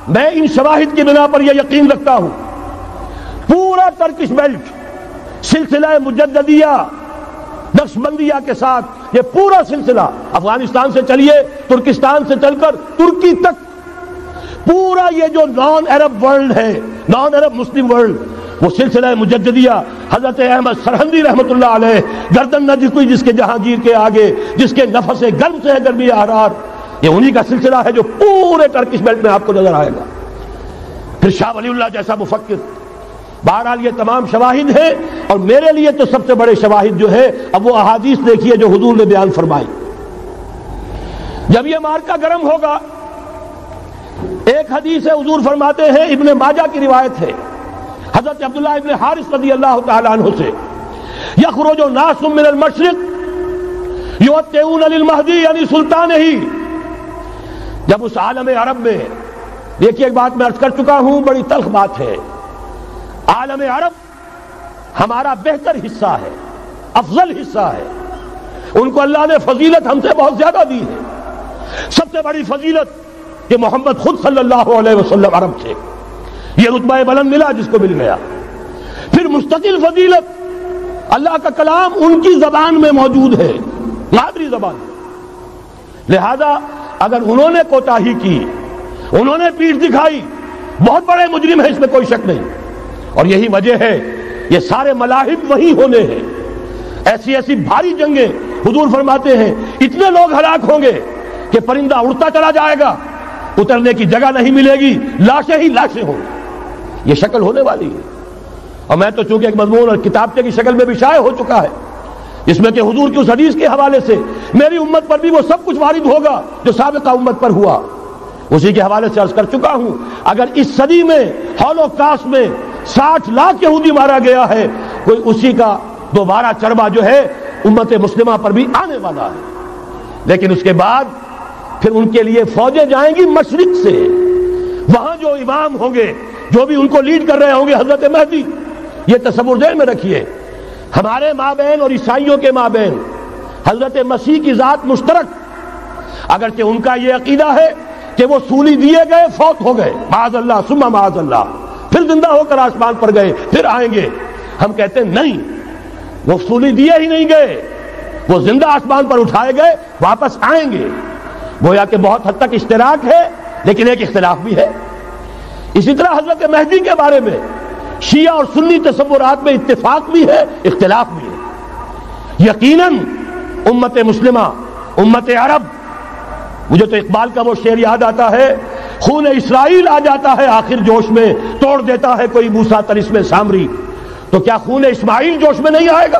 میں ان شواہد کی بنا پر یہ یقین رکھتا ہوں پورا ترکش بیلٹ سلسلہ مجددیہ نقشبندیہ کے ساتھ یہ پورا سلسلہ افغانستان سے چلیے ترکستان سے چل کر ترکی تک پورا یہ جو نان عرب ورلڈ ہے نان عرب مسلم ورلڈ وہ سلسلہ مجددیہ حضرت احمد سرہندی رحمۃ اللہ علیہ گردن نہ جھکی جس کے جہانگیر کے آگے جس کے نفس گرم سے ہے گرمی احرار یہ انہی کا سلسلہ ہے جو پورے ٹرکش بیلٹ میں آپ کو نظر آئے گا. پھر شاہ ولی اللہ جیسا مفکر. بہرحال یہ تمام شواہد ہیں اور میرے لیے تو سب سے بڑے شواہد جو ہے اب وہ احادیث دیکھیے جو حضور نے بیان فرمائی. جب یہ مارکا گرم ہوگا ایک حدیث ہے حضور فرماتے ہیں ابن ماجہ کی روایت ہے حضرت عبداللہ ابن حارث رضی اللہ تعالی عنہ سے یخرج ناس من المشرق یوتئون للمہدی یعنی سلطان ہی. جب اس عالم عرب میں دیکھیے ایک بات میں عرض کر چکا ہوں بڑی تلخ بات ہے عالم عرب ہمارا بہتر حصہ ہے افضل حصہ ہے ان کو اللہ نے فضیلت ہم سے بہت زیادہ دی ہے. سب سے بڑی فضیلت کہ محمد خود صلی اللہ علیہ وسلم عرب تھے یہ رتبہ بلند ملا جس کو مل گیا. پھر مستقل فضیلت اللہ کا کلام ان کی زبان میں موجود ہے مادری زبان. لہذا اگر انہوں نے کوتاہی کی انہوں نے پیٹھ دکھائی بہت بڑے مجرم ہیں اس میں کوئی شک نہیں. اور یہی وجہ ہے یہ سارے ملاحب وہی ہونے ہیں. ایسی ایسی بھاری جنگیں حضور فرماتے ہیں اتنے لوگ ہلاک ہوں گے کہ پرندہ اڑتا چلا جائے گا اترنے کی جگہ نہیں ملے گی لاشیں ہی لاشیں ہوں گی. یہ شکل ہونے والی ہے. اور میں تو چونکہ ایک مضمون اور کتابچے کی شکل میں بھی شائع ہو چکا ہے جس میں کہ حضور کی اس حدیث کے حوالے سے میری امت پر بھی وہ سب کچھ وارد ہوگا جو سابقہ امت پر ہوا اسی کے حوالے سے عرض کر چکا ہوں. اگر اس صدی میں ہولوکاسٹ میں 60 لاکھ یہودی مارا گیا ہے کوئی اسی کا دوبارہ چربا جو ہے امت مسلمہ پر بھی آنے والا ہے. لیکن اس کے بعد پھر ان کے لیے فوجیں جائیں گی مشرق سے. وہاں جو امام ہوں گے جو بھی ان کو لیڈ کر رہے ہوں گے حضرت مہدی. یہ تصور ذہن میں رکھیے ہمارے مابین اور عیسائیوں کے مابین حضرت مسیح کی ذات مشترک اگرچہ ان کا یہ عقیدہ ہے کہ وہ سولی دیے گئے فوت ہو گئے معاذ اللہ ثم معاذ اللہ پھر زندہ ہو کر آسمان پر گئے پھر آئیں گے. ہم کہتے ہیں نہیں وہ سولی دیے ہی نہیں گئے وہ زندہ آسمان پر اٹھائے گئے واپس آئیں گے. گویا کہ بہت حد تک اشتراک ہے لیکن ایک اختلاف بھی ہے. اسی طرح حضرت مہدی کے بارے میں شیعہ اور سنی تصورات میں اتفاق بھی ہے اختلاف بھی ہے. یقیناً امت مسلمہ امت عرب مجھے تو اقبال کا وہ شعر یاد آتا ہے خون اسرائیل آ جاتا ہے آخر جوش میں توڑ دیتا ہے کوئی موسیٰ طلسم سامری. تو کیا خون اسماعیل جوش میں نہیں آئے گا؟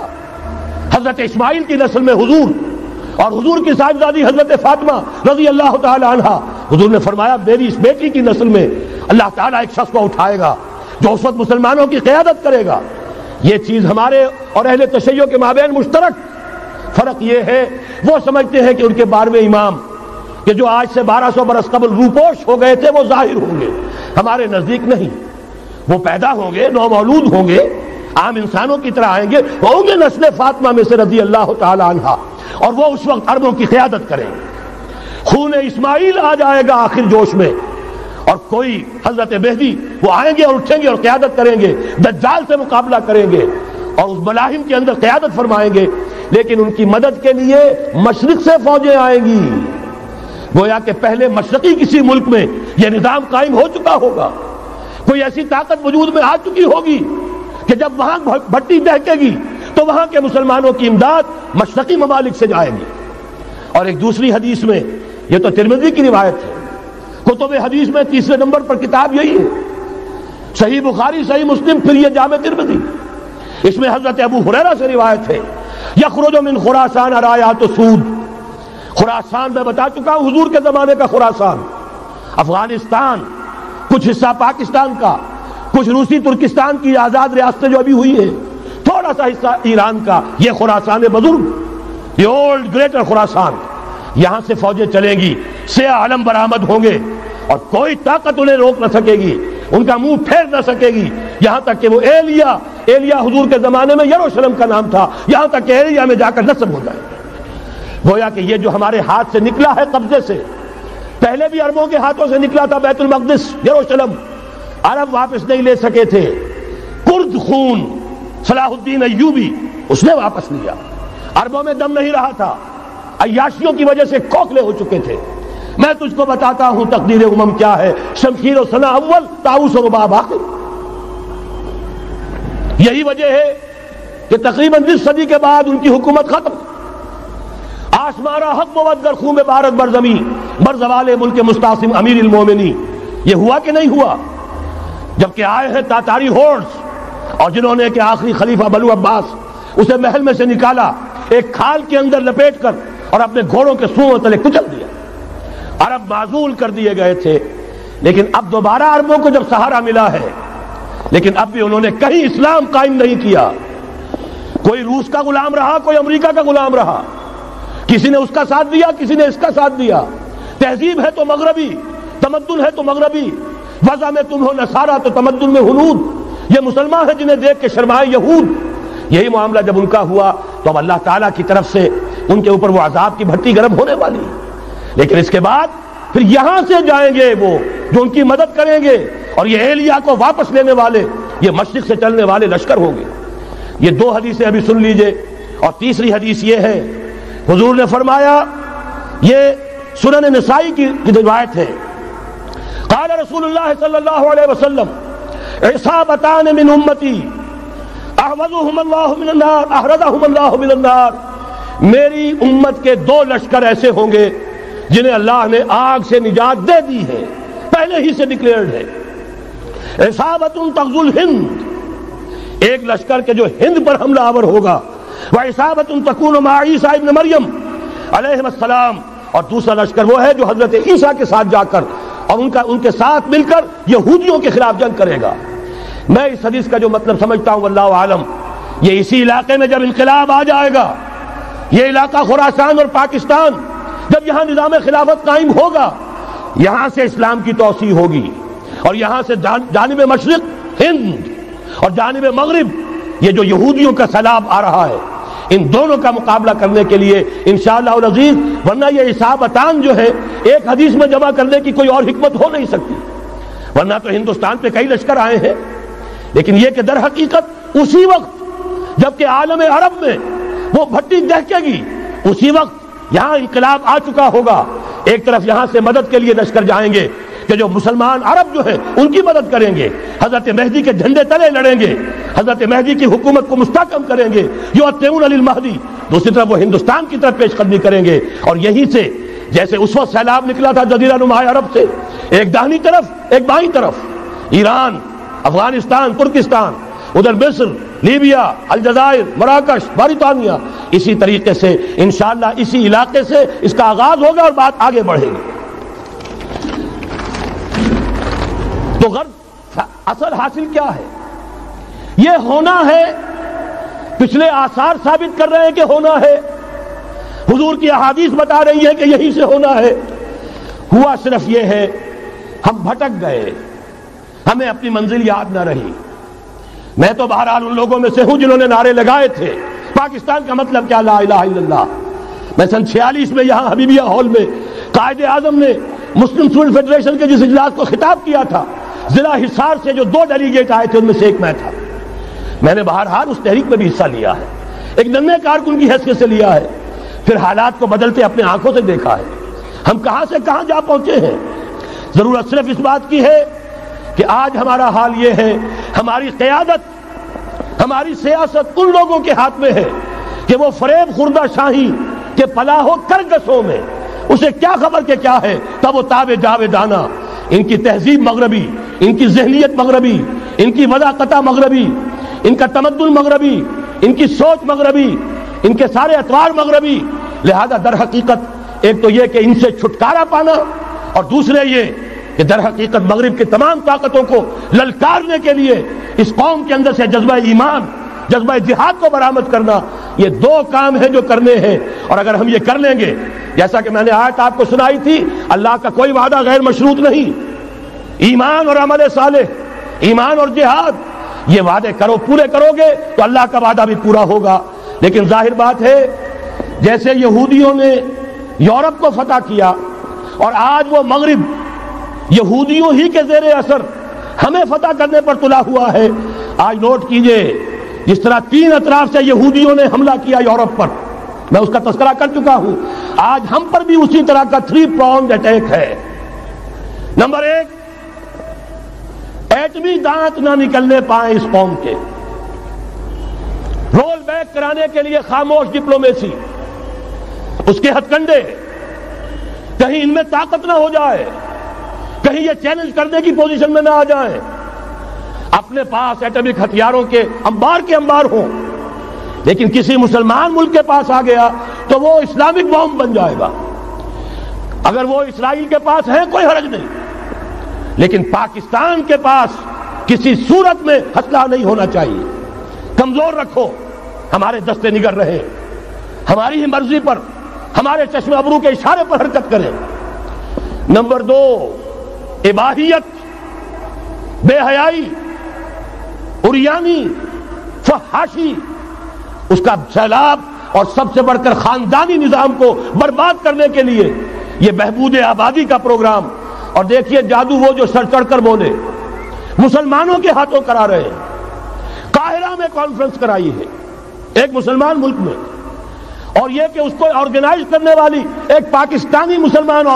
حضرت اسماعیل کی نسل میں حضور اور حضور کی صاحبزادی حضرت فاطمہ رضی اللہ تعالی عنہا. حضور نے فرمایا میری اس بیٹی کی نسل میں اللہ تعالیٰ ایک شخص کو اٹھائے گا جو اس وقت مسلمانوں کی قیادت کرے گا. یہ چیز ہمارے اور اہل تشیع کے مابین مشترک. فرق یہ ہے وہ سمجھتے ہیں کہ ان کے 12ویں امام کہ جو آج سے 1200 برس قبل روپوش ہو گئے تھے وہ ظاہر ہوں گے. ہمارے نزدیک نہیں. وہ پیدا ہوں گے نو مولود ہوں گے عام انسانوں کی طرح آئیں گے ہوں گے نسل فاطمہ میں سے رضی اللہ تعالی عنہا اور وہ اس وقت عربوں کی قیادت کریں گے. خون اسماعیل آ جائے گا آخر جوش میں اور کوئی حضرت مہدی وہ آئیں گے اور اٹھیں گے اور قیادت کریں گے دجال سے مقابلہ کریں گے اور اس ملاحم کے اندر قیادت فرمائیں گے. لیکن ان کی مدد کے لیے مشرق سے فوجیں آئیں گی. گویا کہ پہلے مشرقی کسی ملک میں یہ نظام قائم ہو چکا ہوگا کوئی ایسی طاقت وجود میں آ چکی ہوگی کہ جب وہاں بھٹی دہکے گی تو وہاں کے مسلمانوں کی امداد مشرقی ممالک سے جائے گی. اور ایک دوسری حدیث میں یہ تو ترمذی کی روایت ہے کتب حدیث میں 3 نمبر پر کتاب یہی ہے صحیح بخاری صحیح مسلم پھر یہ جامع ترمذی. اس میں حضرت ابو ہریرہ سے روایت ہے یخرج من خراسان رایات سود. خراسان میں بتا چکا ہوں حضور کے زمانے کا خراسان افغانستان کچھ حصہ پاکستان کا کچھ روسی ترکستان کی آزاد ریاستیں جو ابھی ہوئی ہیں تھوڑا سا حصہ ایران کا یہ خراسان بزرگ یہ اولڈ گریٹر خراسان. یہاں سے فوجیں چلیں گی سیاہ علم برآمد ہوں گے اور کوئی طاقت انہیں روک نہ سکے گی ان کا منہ پھیر نہ سکے گی. یہاں تک کہ وہ ایلیا حضور کے زمانے میں یروشلم کا نام تھا یہاں تک کہ ایلیا میں جا کر نصب ہو جائے. گویا کہ یہ جو ہمارے ہاتھ سے نکلا ہے قبضے سے پہلے بھی عربوں کے ہاتھوں سے نکلا تھا بیت المقدس یروشلم، عرب واپس نہیں لے سکے تھے۔ کرد خون صلاح الدین ایوبی اس نے واپس لیا، عربوں میں دم نہیں رہا تھا، عیاشیوں کی وجہ سے کھوکھلے ہو چکے تھے۔ میں تجھ کو بتاتا ہوں تقدیر امم کیا ہے، شمشیر و سنا اول، طاؤس و رباب آخر۔ یہی وجہ ہے کہ تقریباً 20 صدی کے بعد ان کی حکومت ختم۔ آشمارا حق موت گر خون بارت بر زمین بر زوال ملک مستعصم امیر المومنین، یہ ہوا کہ نہیں ہوا؟ جبکہ آئے ہیں تاتاری ہورس، اور جنہوں نے کہ آخری خلیفہ بنو عباس اسے محل میں سے نکالا، ایک کھال کے اندر لپیٹ کر اور اپنے گھوڑوں کے سوؤں تلے کچل دیا۔ عرب معزول کر دیے گئے تھے، لیکن اب دوبارہ عربوں کو جب سہارا ملا ہے، لیکن اب بھی انہوں نے کہیں اسلام قائم نہیں کیا۔ کوئی روس کا غلام رہا، کوئی امریکہ کا غلام رہا، کسی نے اس کا ساتھ دیا، کسی نے اس کا ساتھ دیا۔ تہذیب ہے تو مغربی، تمدن ہے تو مغربی، وضع میں تم ہو نصارہ تو تمدن میں ہنود، یہ مسلمان ہیں جنہیں دیکھ کے شرمائے یہود۔ یہی معاملہ جب ان کا ہوا تو اب اللہ تعالیٰ کی طرف سے ان کے اوپر وہ عذاب کی بھٹی گرم ہونے والی ہے۔ لیکن اس کے بعد پھر یہاں سے جائیں گے وہ جو ان کی مدد کریں گے، اور یہ ایلیا کو واپس لینے والے یہ مشرق سے چلنے والے لشکر ہوں گے۔ یہ 2 حدیثیں ابھی سن لیجئے، اور تیسری حدیث یہ ہے، حضور نے فرمایا، یہ سنن نسائی کی روایت ہے، قال رسول اللہ صلی اللہ علیہ وسلم عصابتان من امتی احوذهم اللہ من النار احرزهم اللہ من النار، میری امت کے 2 لشکر ایسے ہوں گے جنہیں اللہ نے آگ سے نجات دے دی ہے، پہلے ہی سے ڈکلیئرڈ ہے۔ عصابت تغزو الہند، ایک لشکر کے جو ہند پر حملہ آور ہوگا، وعصابت تکون مع عیسیٰ ابن مریم علیہ السلام، اور دوسرا لشکر وہ ہے جو حضرت عیسیٰ کے ساتھ جا کر اور ان کے ساتھ مل کر یہودیوں کے خلاف جنگ کرے گا۔ میں اس حدیث کا جو مطلب سمجھتا ہوں واللہ عالم، یہ اسی علاقے میں جب انقلاب آ جائے گا، یہ علاقہ خراسان اور پاکستان، جب یہاں نظام خلافت قائم ہوگا، یہاں سے اسلام کی توسیع ہوگی، اور یہاں سے جانب مشرق ہند اور جانب مغرب یہ جو یہودیوں کا سیلاب آ رہا ہے، ان دونوں کا مقابلہ کرنے کے لیے انشاءاللہ العزیز، ورنہ یہ عصابتان جو ہے ایک حدیث میں جمع کرنے کی کوئی اور حکمت ہو نہیں سکتی، ورنہ تو ہندوستان پہ کئی لشکر آئے ہیں، لیکن یہ کہ در حقیقت اسی وقت جبکہ عالم عرب میں وہ بھٹی دہکے گی، اسی وقت یہاں انقلاب آ چکا ہوگا۔ ایک طرف یہاں سے مدد کے لیے لشکر جائیں گے کہ جو مسلمان عرب جو ہیں ان کی مدد کریں گے، حضرت مہدی کے جھنڈے تلے لڑیں گے، حضرت مہدی کی حکومت کو مستحکم کریں گے، یؤطئون للمہدی، دوسری طرف وہ ہندوستان کی طرف پیش قدمی کریں گے، اور یہیں سے جیسے اس وقت سیلاب نکلا تھا جزیرہ نما عرب سے، ایک داہنی طرف ایک بائیں طرف، ایران، افغانستان، ترکستان، ادھر مصر، لیبیا، الجزائر، مراکش، موریتانیہ، اسی طریقے سے انشاءاللہ اسی علاقے سے اس کا آغاز ہوگا اور بات آگے بڑھے گی۔ تو غرض اصل حاصل کیا ہے؟ یہ ہونا ہے، پچھلے آثار ثابت کر رہے ہیں کہ ہونا ہے، حضور کی احادیث بتا رہی ہے کہ یہی سے ہونا ہے۔ ہوا صرف یہ ہے ہم بھٹک گئے، ہمیں اپنی منزل یاد نہ رہی۔ میں تو بہرحال ان لوگوں میں سے ہوں جنہوں نے نعرے لگائے تھے پاکستان کا مطلب کیا، لا الہ الا اللہ۔ میں سن 46 میں یہاں حبیبیہ ہال میں قائد اعظم نے مسلم اسٹوڈنٹ فیڈریشن کے جس اجلاس کو خطاب کیا تھا، ضلع حصار سے جو 2 ڈیلیگیٹ آئے تھے ان میں سے ایک میں تھا۔ میں نے بہرحال اس تحریک میں بھی حصہ لیا ہے، ایک ننھے کارکن کی حیثیت سے لیا ہے، پھر حالات کو بدلتے اپنے آنکھوں سے دیکھا ہے، ہم کہاں سے کہاں جا پہنچے ہیں۔ ضرورت صرف اس بات کی ہے کہ آج ہمارا حال یہ ہے، ہماری قیادت، ہماری سیاست ان لوگوں کے ہاتھ میں ہے کہ وہ فریب خوردہ شاہی کے پلاح و کرگسوں میں اسے کیا خبر کہ کیا ہے، تب وہ تاب جاویدانہ، ان کی تہذیب مغربی، ان کی ذہنیت مغربی، ان کی وضاقتہ مغربی، ان کا تمدن مغربی، ان کی سوچ مغربی، ان کے سارے اطوار مغربی۔ لہذا در حقیقت ایک تو یہ کہ ان سے چھٹکارا پانا، اور دوسرے یہ کہ در حقیقت مغرب کی تمام طاقتوں کو للکارنے کے لیے اس قوم کے اندر سے جذبہ ایمان، جذبہ جہاد کو برآمد کرنا، یہ 2 کام ہیں جو کرنے ہیں۔ اور اگر ہم یہ کر لیں گے، جیسا کہ میں نے آیت آپ کو سنائی تھی، اللہ کا کوئی وعدہ غیر مشروط نہیں، ایمان اور عمل صالح، ایمان اور جہاد، یہ وعدے پورے کرو گے تو اللہ کا وعدہ بھی پورا ہوگا۔ لیکن ظاہر بات ہے جیسے یہودیوں نے یورپ کو فتح کیا اور آج وہ مغرب یہودیوں ہی کے زیر اثر ہمیں فتح کرنے پر تلا ہوا ہے۔ آج نوٹ کیجئے، جس طرح 3 اطراف سے یہودیوں نے حملہ کیا یورپ پر، میں اس کا تذکرہ کر چکا ہوں، آج ہم پر بھی اسی طرح کا 3 pronged اٹیک ہے۔ نمبر 1، ایٹمی دانت نہ نکلنے پائیں اس قوم کے، رول بیک کرانے کے لیے خاموش ڈپلومیسی، اس کے ہتھ کنڈے، کہیں ان میں طاقت نہ ہو جائے، کہیں یہ چیلنج کرنے کی پوزیشن میں نہ آ جائیں، اپنے پاس ایٹمک ہتھیاروں کے انبار ہوں، لیکن کسی مسلمان ملک کے پاس آ گیا تو وہ اسلامک بام بن جائے گا۔ اگر وہ اسرائیل کے پاس ہے کوئی حرج نہیں، لیکن پاکستان کے پاس کسی صورت میں ہتھیار نہیں ہونا چاہیے۔ کمزور رکھو، ہمارے دستے نگر رہے، ہماری ہی مرضی پر، ہمارے چشم ابرو کے اشارے پر حرکت کریں۔ نمبر 2، اباحیت، بے حیائی، عریانی، فحاشی، اس کا سیلاب اور سب سے بڑھ کر خاندانی نظام کو برباد کرنے کے لیے یہ بہبود آبادی کا پروگرام۔ اور دیکھیے جادو وہ جو سر چڑھ کر بولے، مسلمانوں کے ہاتھوں کرا رہے ہیں۔ قاہرہ میں کانفرنس کرائی ہے ایک مسلمان ملک میں، اور یہ کہ اس کو آرگنائز کرنے والی ایک پاکستانی مسلمان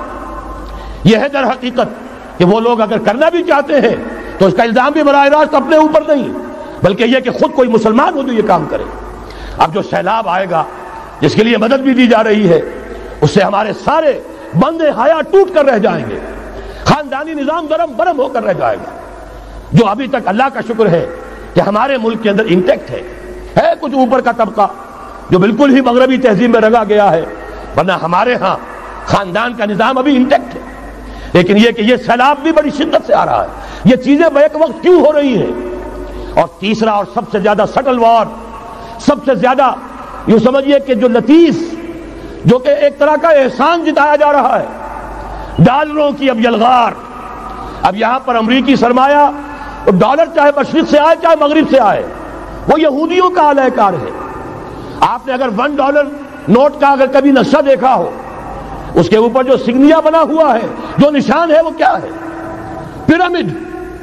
عورت۔ یہ ہے در حقیقت کہ وہ لوگ اگر کرنا بھی چاہتے ہیں تو اس کا الزام بھی براہ راست اپنے اوپر نہیں، بلکہ یہ کہ خود کوئی مسلمان ہو تو یہ کام کرے۔ اب جو سیلاب آئے گا، جس کے لیے مدد بھی دی جا رہی ہے، اس سے ہمارے سارے بندے حیا ٹوٹ کر رہ جائیں گے، خاندانی نظام درم برم ہو کر رہ جائے گا۔ جو ابھی تک اللہ کا شکر ہے کہ ہمارے ملک کے اندر انٹیکٹ ہے کچھ اوپر کا طبقہ جو بالکل ہی مغربی تہذیب میں رگا گیا ہے، ورنہ ہمارے ہاں خاندان کا نظام ابھی انٹیکٹ ہے۔ لیکن یہ کہ یہ سیلاب بھی بڑی شدت سے آ رہا ہے، یہ چیزیں بیک وقت کیوں ہو رہی ہیں؟ اور تیسرا اور سب سے زیادہ سٹل وار، سب سے زیادہ یوں سمجھیے کہ جو لطیف، جو کہ ایک طرح کا احسان جتایا جا رہا ہے، ڈالروں کی اب یلغار۔ اب یہاں پر امریکی سرمایہ، ڈالر چاہے مشرق سے آئے چاہے مغرب سے آئے، وہ یہودیوں کا اعلی کار ہے۔ آپ نے اگر $1 نوٹ کا اگر کبھی نقشہ دیکھا ہو، اس کے اوپر جو سگنیا بنا ہوا ہے، جو نشان ہے، وہ کیا ہے؟ پیرامڈ،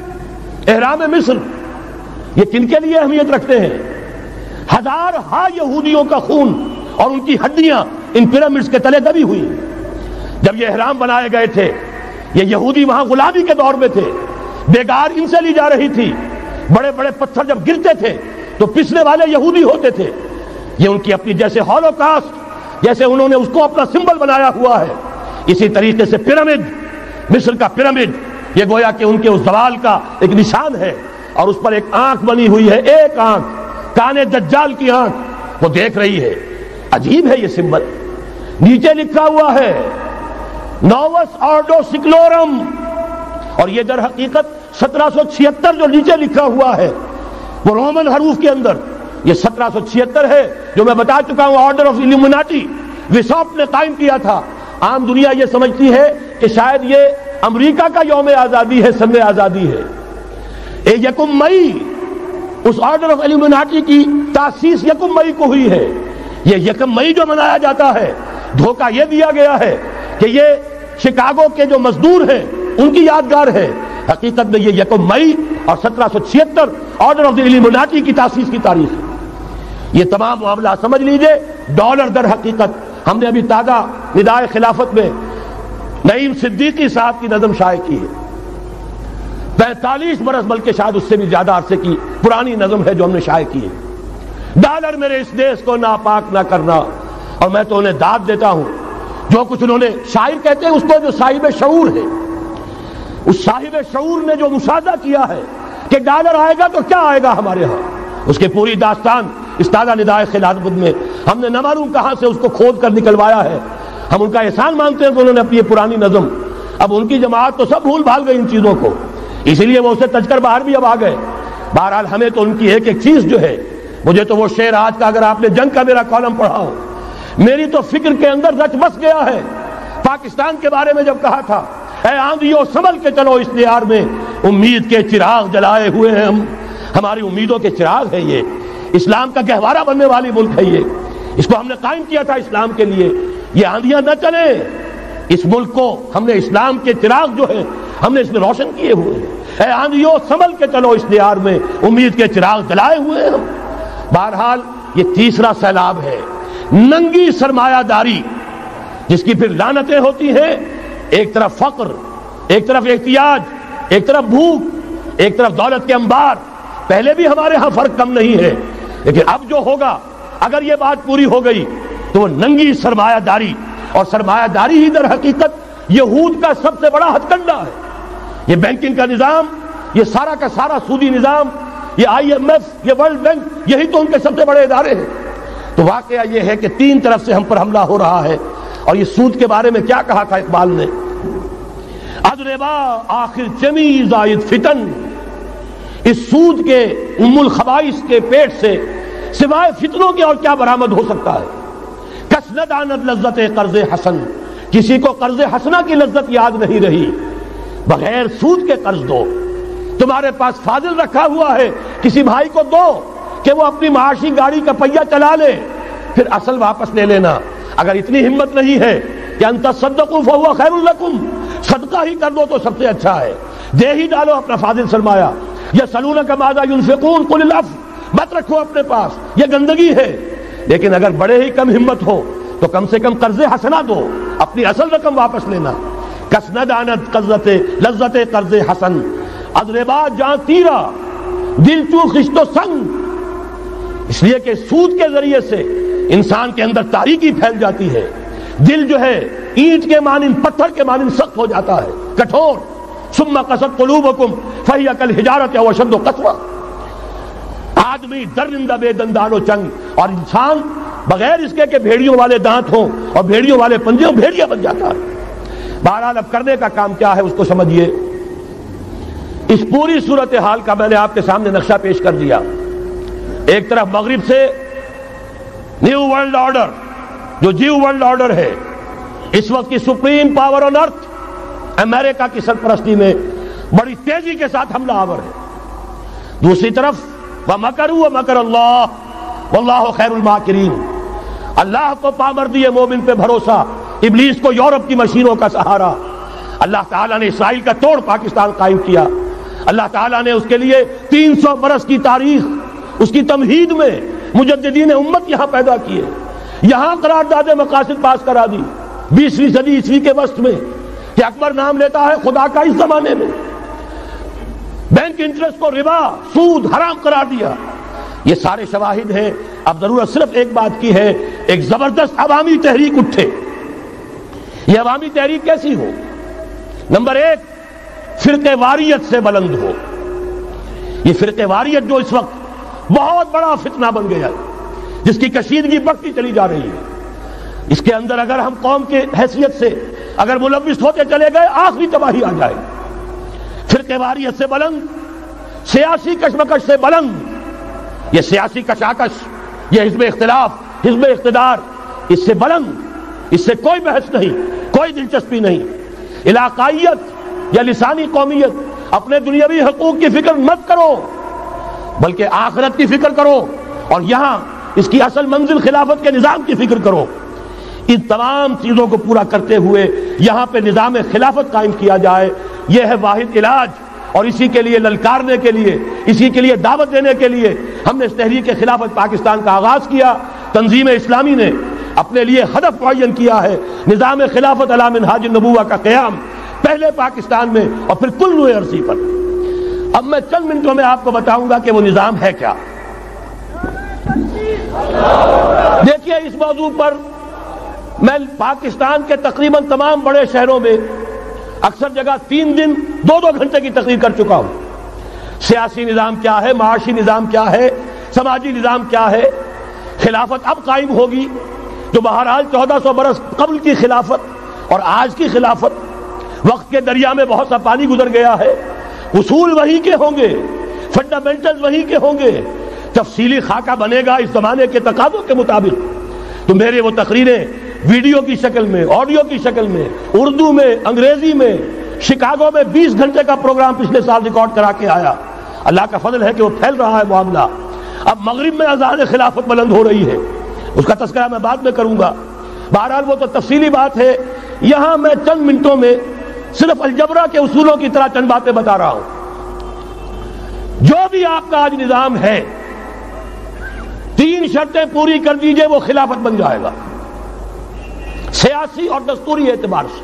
احرام مصر۔ یہ کن کے لیے اہمیت رکھتے ہیں؟ ہزارہا یہودیوں کا خون اور ان کی ہڈیاں ان پیرامڈز کے تلے دبی ہوئی۔ جب یہ احرام بنائے گئے تھے، یہ یہودی وہاں غلامی کے دور میں تھے، بیگار ان سے لی جا رہی تھی، بڑے بڑے پتھر جب گرتے تھے تو پسنے والے یہودی ہوتے تھے۔ یہ ان کی اپنی جیسے ہولوکاسٹ، جیسے انہوں نے اس کو اپنا سمبل بنایا ہوا ہے، اسی طریقے سے پیرامڈ، مصر کا پیرامڈ، یہ گویا کہ ان کے اس زوال کا ایک نشان ہے۔ اور اس پر ایک آنکھ بنی ہوئی ہے، ایک آنکھ، کانے دجال کی آنکھ، وہ دیکھ رہی ہے۔ عجیب ہے یہ سمبل۔ نیچے لکھا ہوا ہے نووس آرڈو سکلورم، اور یہ در حقیقت 1776 جو نیچے لکھا ہوا ہے وہ رومن حروف کے اندر، یہ 1776 ہے جو میں بتا چکا ہوں، آرڈر آف ایلومیناٹی وساپ نے قائم کیا تھا۔ عام دنیا یہ سمجھتی ہے کہ شاید یہ امریکہ کا یوم آزادی ہے، سن آزادی ہے۔ 1 مئی اس آرڈر آف ایلومیناٹی کی تاسیس 1 مئی کو ہوئی ہے۔ یہ 1 مئی جو منایا جاتا ہے، دھوکہ یہ دیا گیا ہے کہ یہ شکاگو کے جو مزدور ہیں ان کی یادگار ہے۔ حقیقت میں یہ 1 مئی اور 1776 آرڈر آف دی ایلومیناٹی کی تاسیس کی تاریخ ہے۔ یہ تمام معاملہ سمجھ لیجئے۔ ڈالر در حقیقت ہم نے ابھی تازہ ندائے خلافت میں نعیم صدیقی صاحب کی نظم شائع کی ہے، 45 برس بلکہ شاید اس سے بھی زیادہ عرصے کی پرانی نظم ہے جو ہم نے شائع کی ہے۔ ڈالر میرے اس دیش کو ناپاک نہ کرنا، اور میں تو انہیں داد دیتا ہوں جو کچھ انہوں نے، شاعر کہتے ہیں اس کو جو صاحب شعور ہے، اس صاحب شعور نے جو مشاہدہ کیا ہے کہ ڈالر آئے گا تو کیا آئے گا ہمارے ہاں، اس کی پوری داستان اس تازہ ندائے خلافت میں ہم نے نہ معلوم کہاں سے اس کو کھود کر نکلوایا ہے۔ ہم ان کا احسان مانتے ہیں کہ انہوں نے اپنی یہ پرانی نظم، اب ان کی جماعت تو سب بھول بھال گئی ان چیزوں کو، اسی لیے وہ اسے تج کر باہر بھی اب آ گئے۔ بہرحال ہمیں تو ان کی ایک ایک چیز جو ہے، مجھے تو وہ شعر آج کا اگر آپ نے جنگ کا میرا کالم پڑھا ہو، میری تو فکر کے اندر رچ بس گیا ہے۔ پاکستان کے بارے میں جب کہا تھا، اے آندھیوں سنبھل کے چلو اس دیار میں، امید کے چراغ جلائے ہوئے ہیں ہم، ہماری امیدوں کے چراغ ہے یہ، اسلام کا گہوارہ بننے والی ملک ہے یہ، اس کو ہم نے قائم کیا تھا اسلام کے لیے۔ یہ آندھیاں نہ چلیں، اس ملک کو ہم نے اسلام کے چراغ جو ہے ہم نے اس میں روشن کیے ہوئے ہیں۔ اے آندھیوں سنبھل کے چلو اس دیار میں، امید کے چراغ جلائے ہوئے ہیں ہم۔ بہرحال یہ تیسرا سیلاب ہے، ننگی سرمایہ داری، جس کی پھر لعنتیں ہوتی ہیں۔ ایک طرف فقر، ایک طرف احتیاج، ایک طرف بھوک، ایک طرف دولت کے انبار۔ پہلے بھی ہمارے ہاں فرق کم نہیں ہے، لیکن اب جو ہوگا اگر یہ بات پوری ہو گئی تو وہ ننگی سرمایہ داری، اور سرمایہ داری ہی در حقیقت یہود کا سب سے بڑا ہتھ کنڈا ہے۔ یہ بینکنگ کا نظام، یہ سارا کا سارا سودی نظام، یہ IMF، یہ ورلڈ بینک، یہی تو ان کے سب سے بڑے ادارے ہیں۔ تو واقعہ یہ ہے کہ تین طرف سے ہم پر حملہ ہو رہا ہے۔ اور یہ سود کے بارے میں کیا کہا تھا اقبال نے؟ اضربا آخر چمی زائد فتن، اس سود کے ام الخبائث کے پیٹ سے سوائے فتنوں کے اور کیا برآمد ہو سکتا ہے؟ کس نہ داند لذت قرض حسن، کسی کو قرض حسنہ کی لذت یاد نہیں رہی، بغیر سود کے قرض دو۔ تمہارے پاس فاضل رکھا ہوا ہے، کسی بھائی کو دو کہ وہ اپنی معاشی گاڑی کا پہیہ چلا لے، پھر اصل واپس لے لینا۔ اگر اتنی ہمت نہیں ہے کہ ان تصدقوا فهو خیر لکم، صدقہ ہی کر دو تو سب سے اچھا ہے، دے ہی ڈالو اپنا فاضل سرمایہ۔ یسألونک ماذا ينفقون قل العفو، مت رکھو اپنے پاس، یہ گندگی ہے۔ لیکن اگر بڑے ہی کم ہمت ہو تو کم سے کم قرض حسنہ دو، اپنی اصل رقم واپس لینا۔ کس نہ دانت لذت قرض حسن، اضربا جاں تیرا دل چو خشت و سنگ، اس لیے کہ سود کے ذریعے سے انسان کے اندر تاریکی پھیل جاتی ہے، دل جو ہے اینٹ کے مانند، پتھر کے مانند سخت ہو جاتا ہے، کٹھور۔ ثم قست قلوبکم فہی کالحجارۃ او اشد قسوۃ، آدمی درندہ بے دندان و چنگ، اور انسان بغیر اس کے کہ بھیڑیوں والے دانت ہوں اور بھیڑیوں والے پنجے ہوں، بھیڑیا بن جاتا ہے۔ بہرحال اب کرنے کا کام کیا ہے اس کو سمجھیے۔ اس پوری صورتحال کا میں نے آپ کے سامنے نقشہ پیش کر دیا۔ ایک طرف مغرب سے نیو ورلڈ آرڈر، جو جیو ورلڈ آرڈر ہے، اس وقت کی سپریم پاور آن ارتھ، امریکہ کی سرپرستی میں بڑی تیزی کے ساتھ حملہ آور ہے۔ دوسری طرف وَمَكَرُوا وَمَكَرَ اللَّهُ وَاللَّهُ خَيْرُ الْمَاكِرِينَ، اللہ کو پامردی مومن پہ بھروسہ، ابلیس کو یورپ کی مشینوں کا سہارا۔ اللہ تعالیٰ نے اسرائیل کا توڑ پاکستان قائم کیا، اللہ تعالیٰ نے اس کے لیے 300 برس کی تاریخ، اس کی تمہید میں مجددین امت یہاں پیدا کیے، یہاں قرارداد مقاصد پاس کرا دی 20ویں صدی عیسوی کے وسط میں، کہ اکبر نام لیتا ہے خدا کا اس زمانے میں، بینک انٹرسٹ کو ربا، سود حرام قرار دیا۔ یہ سارے شواہد ہیں۔ اب ضرورت صرف ایک بات کی ہے، ایک زبردست عوامی تحریک اٹھے۔ یہ عوامی تحریک کیسی ہو؟ نمبر ایک، فرقہ واریت سے بلند ہو۔ یہ فرقہ واریت جو اس وقت بہت بڑا فتنہ بن گیا ہے، جس کی کشیدگی بڑھتی چلی جا رہی ہے، اس کے اندر اگر ہم قوم کے حیثیت سے اگر ملوث ہوتے چلے گئے، آخری تباہی آ جائے۔ فرقہ واریت سے بلند، سیاسی کشمکش سے بلند، یہ سیاسی کشاکش، یہ حزب اختلاف، حزب اقتدار، اس سے بلند، اس سے کوئی بحث نہیں، کوئی دلچسپی نہیں۔ علاقائیت یا لسانی قومیت، اپنے دنیاوی حقوق کی فکر مت کرو، بلکہ آخرت کی فکر کرو، اور یہاں اس کی اصل منزل خلافت کے نظام کی فکر کرو۔ ان تمام چیزوں کو پورا کرتے ہوئے یہاں پہ نظام خلافت قائم کیا جائے، یہ ہے واحد علاج۔ اور اسی کے لیے للکارنے کے لیے، اسی کے لیے دعوت دینے کے لیے ہم نے اس تحریک خلافت پاکستان کا آغاز کیا۔ تنظیم اسلامی نے اپنے لیے ہدف معین کیا ہے، نظام خلافت علی منہاج النبوہ کا قیام، پہلے پاکستان میں اور پھر کل نوع عرصی پر۔ اب میں چند منٹوں میں آپ کو بتاؤں گا کہ وہ نظام ہے کیا۔ دیکھیے، اس موضوع پر میں پاکستان کے تقریباً تمام بڑے شہروں میں اکثر جگہ 3 دن 2 گھنٹے کی تقریر کر چکا ہوں۔ سیاسی نظام کیا ہے، معاشی نظام کیا ہے، سماجی نظام کیا ہے۔ خلافت اب قائم ہوگی تو بہرحال 1400 برس قبل کی خلافت اور آج کی خلافت، وقت کے دریا میں بہت سا پانی گزر گیا ہے، اصول وہی کے ہوں گے، فنڈامنٹلز وہی کے ہوں گے، تفصیلی خاکہ بنے گا اس زمانے کے تقاضوں کے مطابق۔ تو میرے وہ تقریریں ویڈیو کی شکل میں، آڈیو کی شکل میں، اردو میں، انگریزی میں، شکاگو میں 20 گھنٹے کا پروگرام پچھلے سال ریکارڈ کرا کے آیا۔ اللہ کا فضل ہے کہ وہ پھیل رہا ہے معاملہ۔ اب مغرب میں اذان خلافت بلند ہو رہی ہے، اس کا تذکرہ میں بعد میں کروں گا۔ بہرحال وہ تو تفصیلی بات ہے یہاں میں چند منٹوں میں صرف الجبرا کے اصولوں کی طرح چند باتیں بتا رہا ہوں. جو بھی آپ کا آج نظام ہے 3 شرطیں پوری کر دیجئے وہ خلافت بن جائے گا سیاسی اور دستوری اعتبار سے.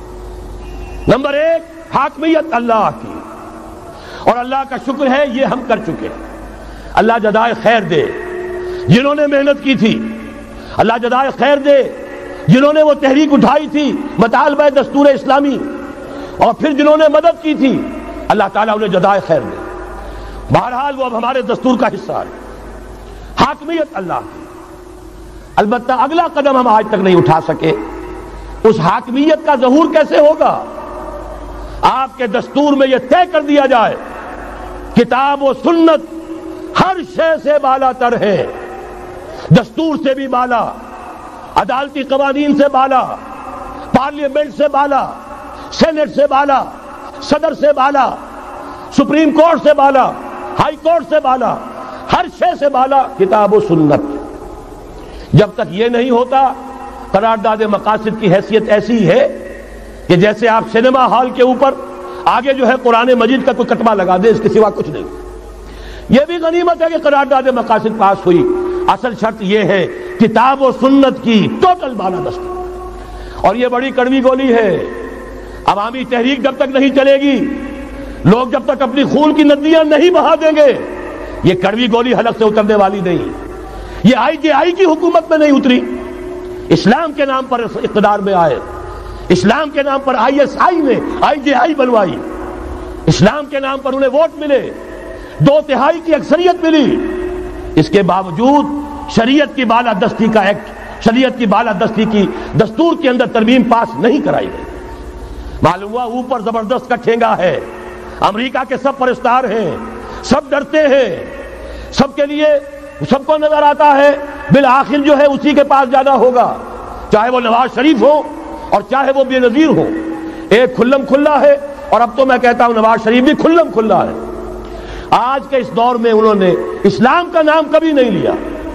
نمبر 1 حاکمیت اللہ کی، اور اللہ کا شکر ہے یہ ہم کر چکے. اللہ جزائے خیر دے جنہوں نے محنت کی تھی، اللہ جزائے خیر دے جنہوں نے وہ تحریک اٹھائی تھی مطالبہ دستور اسلامی، اور پھر جنہوں نے مدد کی تھی، اللہ تعالیٰ انہیں جزائے خیر دے. بہرحال وہ اب ہمارے دستور کا حصہ ہے. حاکمیت اللہ کی. البتہ اگلا قدم ہم آج تک نہیں اٹھا سکے. اس حاکمیت کا ظہور کیسے ہوگا؟ آپ کے دستور میں یہ طے کر دیا جائے کتاب و سنت ہر شے سے بالا تر ہے، دستور سے بھی بالا، عدالتی قوانین سے بالا، پارلیمنٹ سے بالا، سینٹ سے بالا، صدر سے بالا، سپریم کورٹ سے بالا، ہائی کورٹ سے بالا، ہر شے سے بالا کتاب و سنت. جب تک یہ نہیں ہوتا قرارداد مقاصد کی حیثیت ایسی ہے کہ جیسے آپ سینما ہال کے اوپر آگے جو ہے قرآن مجید کا کوئی کتبہ لگا دے، اس کے سوا کچھ نہیں. یہ بھی غنیمت ہے کہ قرارداد مقاصد پاس ہوئی. اصل شرط یہ ہے کتاب و سنت کی ٹوٹل بالادستی. اور یہ بڑی کڑوی گولی ہے. عوامی تحریک جب تک نہیں چلے گی، لوگ جب تک اپنی خون کی ندیاں نہیں بہا دیں گے، یہ کڑوی گولی حلق سے اترنے والی نہیں. یہ IJI کی حکومت میں نہیں اتری، اسلام کے نام پر اقتدار میں آئے، اسلام کے نام پر ISI نے IJI بنوائی، اسلام کے نام پر انہیں ووٹ ملے، 2/3 کی اکثریت ملی. اس کے باوجود شریعت کی بالادستی کا ایکٹ، شریعت کی بالادستی کی دستور کے اندر ترمیم پاس نہیں کرائی گئی. معلوم ہوا اوپر زبردست کا ٹھینگا ہے، امریکہ کے سب پرستار ہیں، سب ڈرتے ہیں، سب کے لیے سب کو نظر آتا ہے بالآخر جو ہے اسی کے پاس جانا ہوگا، چاہے وہ نواز شریف ہو اور چاہے وہ بے نظیر ہو. ایک کھلم کھلا ہے، اور اب تو میں کہتا ہوں نواز شریف بھی کھلم کھلا ہے. آج کے اس دور میں انہوں نے اسلام کا نام کبھی نہیں لیا،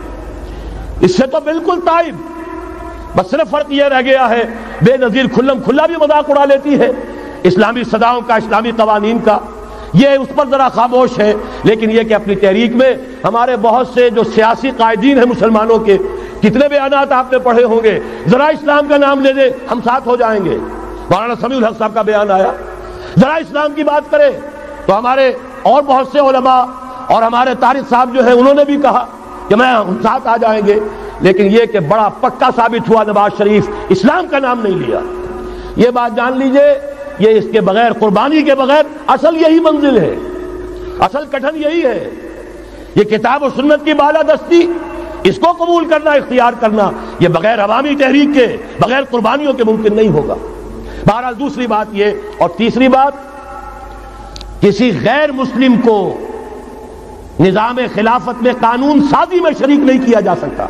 اس سے تو بالکل تائب. بس صرف فرق یہ رہ گیا ہے بے نظیر کھلم کھلا بھی مذاق اڑا لیتی ہے اسلامی صداؤں کا، اسلامی قوانین کا. یہ اس پر ذرا خاموش ہے. لیکن یہ کہ اپنی تحریک میں ہمارے بہت سے جو سیاسی قائدین ہیں مسلمانوں کے، کتنے بیانات آپ نے پڑھے ہوں گے، ذرا اسلام کا نام لے دے ہم ساتھ ہو جائیں گے. مولانا سمیع الحق صاحب کا بیان آیا، ذرا اسلام کی بات کرے تو ہمارے اور بہت سے علماء اور ہمارے طارق صاحب جو ہے انہوں نے بھی کہا کہ میں ہم ساتھ آ جائیں گے. لیکن یہ کہ بڑا پکا ثابت ہوا نواز شریف اسلام کا نام نہیں لیا. یہ بات جان لیجئے، یہ اس کے بغیر، قربانی کے بغیر اصل یہی منزل ہے، اصل کٹھن یہی ہے. یہ کتاب و سنت کی بالادستی، اس کو قبول کرنا، اختیار کرنا، یہ بغیر عوامی تحریک کے، بغیر قربانیوں کے ممکن نہیں ہوگا. بہرحال دوسری بات یہ، اور تیسری بات، کسی غیر مسلم کو نظام خلافت میں قانون سازی میں شریک نہیں کیا جا سکتا.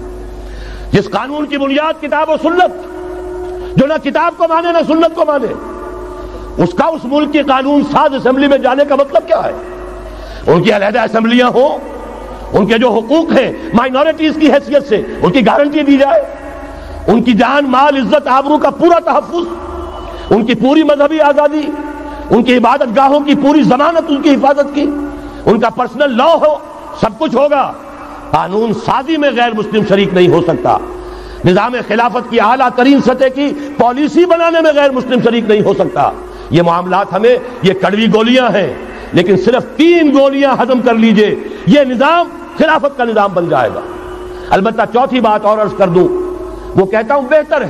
جس قانون کی بنیاد کتاب و سنت، جو نہ کتاب کو مانے نہ سنت کو مانے، اس کا اس ملک کی قانون ساز اسمبلی میں جانے کا مطلب کیا ہے؟ ان کی علیحدہ اسمبلیاں ہوں، ان کے جو حقوق ہیں مائنورٹیز کی حیثیت سے ان کی گارنٹی دی جائے، ان کی جان، مال، عزت، آبرو کا پورا تحفظ، ان کی پوری مذہبی آزادی، ان کی عبادت گاہوں کی پوری ضمانت، ان کی حفاظت کی، ان کا پرسنل لا ہو، سب کچھ ہوگا. قانون سازی میں غیر مسلم شریک نہیں ہو سکتا. نظام خلافت کی اعلیٰ ترین سطح کی پالیسی بنانے میں غیر مسلم شریک نہیں ہو سکتا. یہ معاملات ہمیں، یہ کڑوی گولیاں ہیں، لیکن صرف 3 گولیاں ہضم کر لیجئے، یہ نظام خلافت کا نظام بن جائے گا. البتہ چوتھی بات اور عرض کر دوں، وہ کہتا ہوں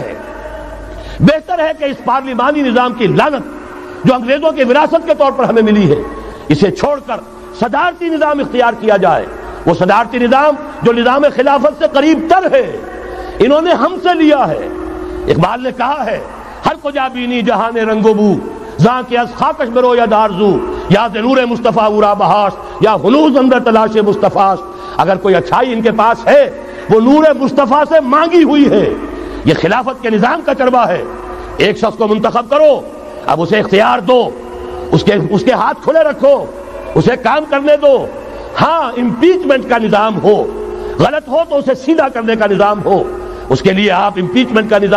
بہتر ہے کہ اس پارلیمانی نظام کی لعنت جو انگریزوں کی وراثت کے طور پر ہمیں ملی ہے، اسے چھوڑ کر صدارتی نظام اختیار کیا جائے. وہ صدارتی نظام جو نظام خلافت سے قریب تر ہے، انہوں نے ہم سے لیا ہے. اقبال نے کہا ہے، ہر کجا بینی جہان رنگ و بو، زاں کے از خاکش برو یا دارزو، یا نور مصطفیٰ اورا بہاش، یا ہنوز اندر تلاش مصطفیٰ. اگر کوئی اچھائی ان کے پاس ہے وہ نور مصطفیٰ سے مانگی ہوئی ہے. یہ خلافت کے نظام کا چربہ ہے. ایک شخص کو منتخب کرو، اب اسے اختیار دو، اس کے ہاتھ کھلے رکھو، اسے کام کرنے دو. ہاں، امپیچمنٹ کا نظام ہو، غلط ہو تو اسے سیدھا کرنے کا نظام ہو. اس کے لیے آپ امپیچمنٹ کا نظام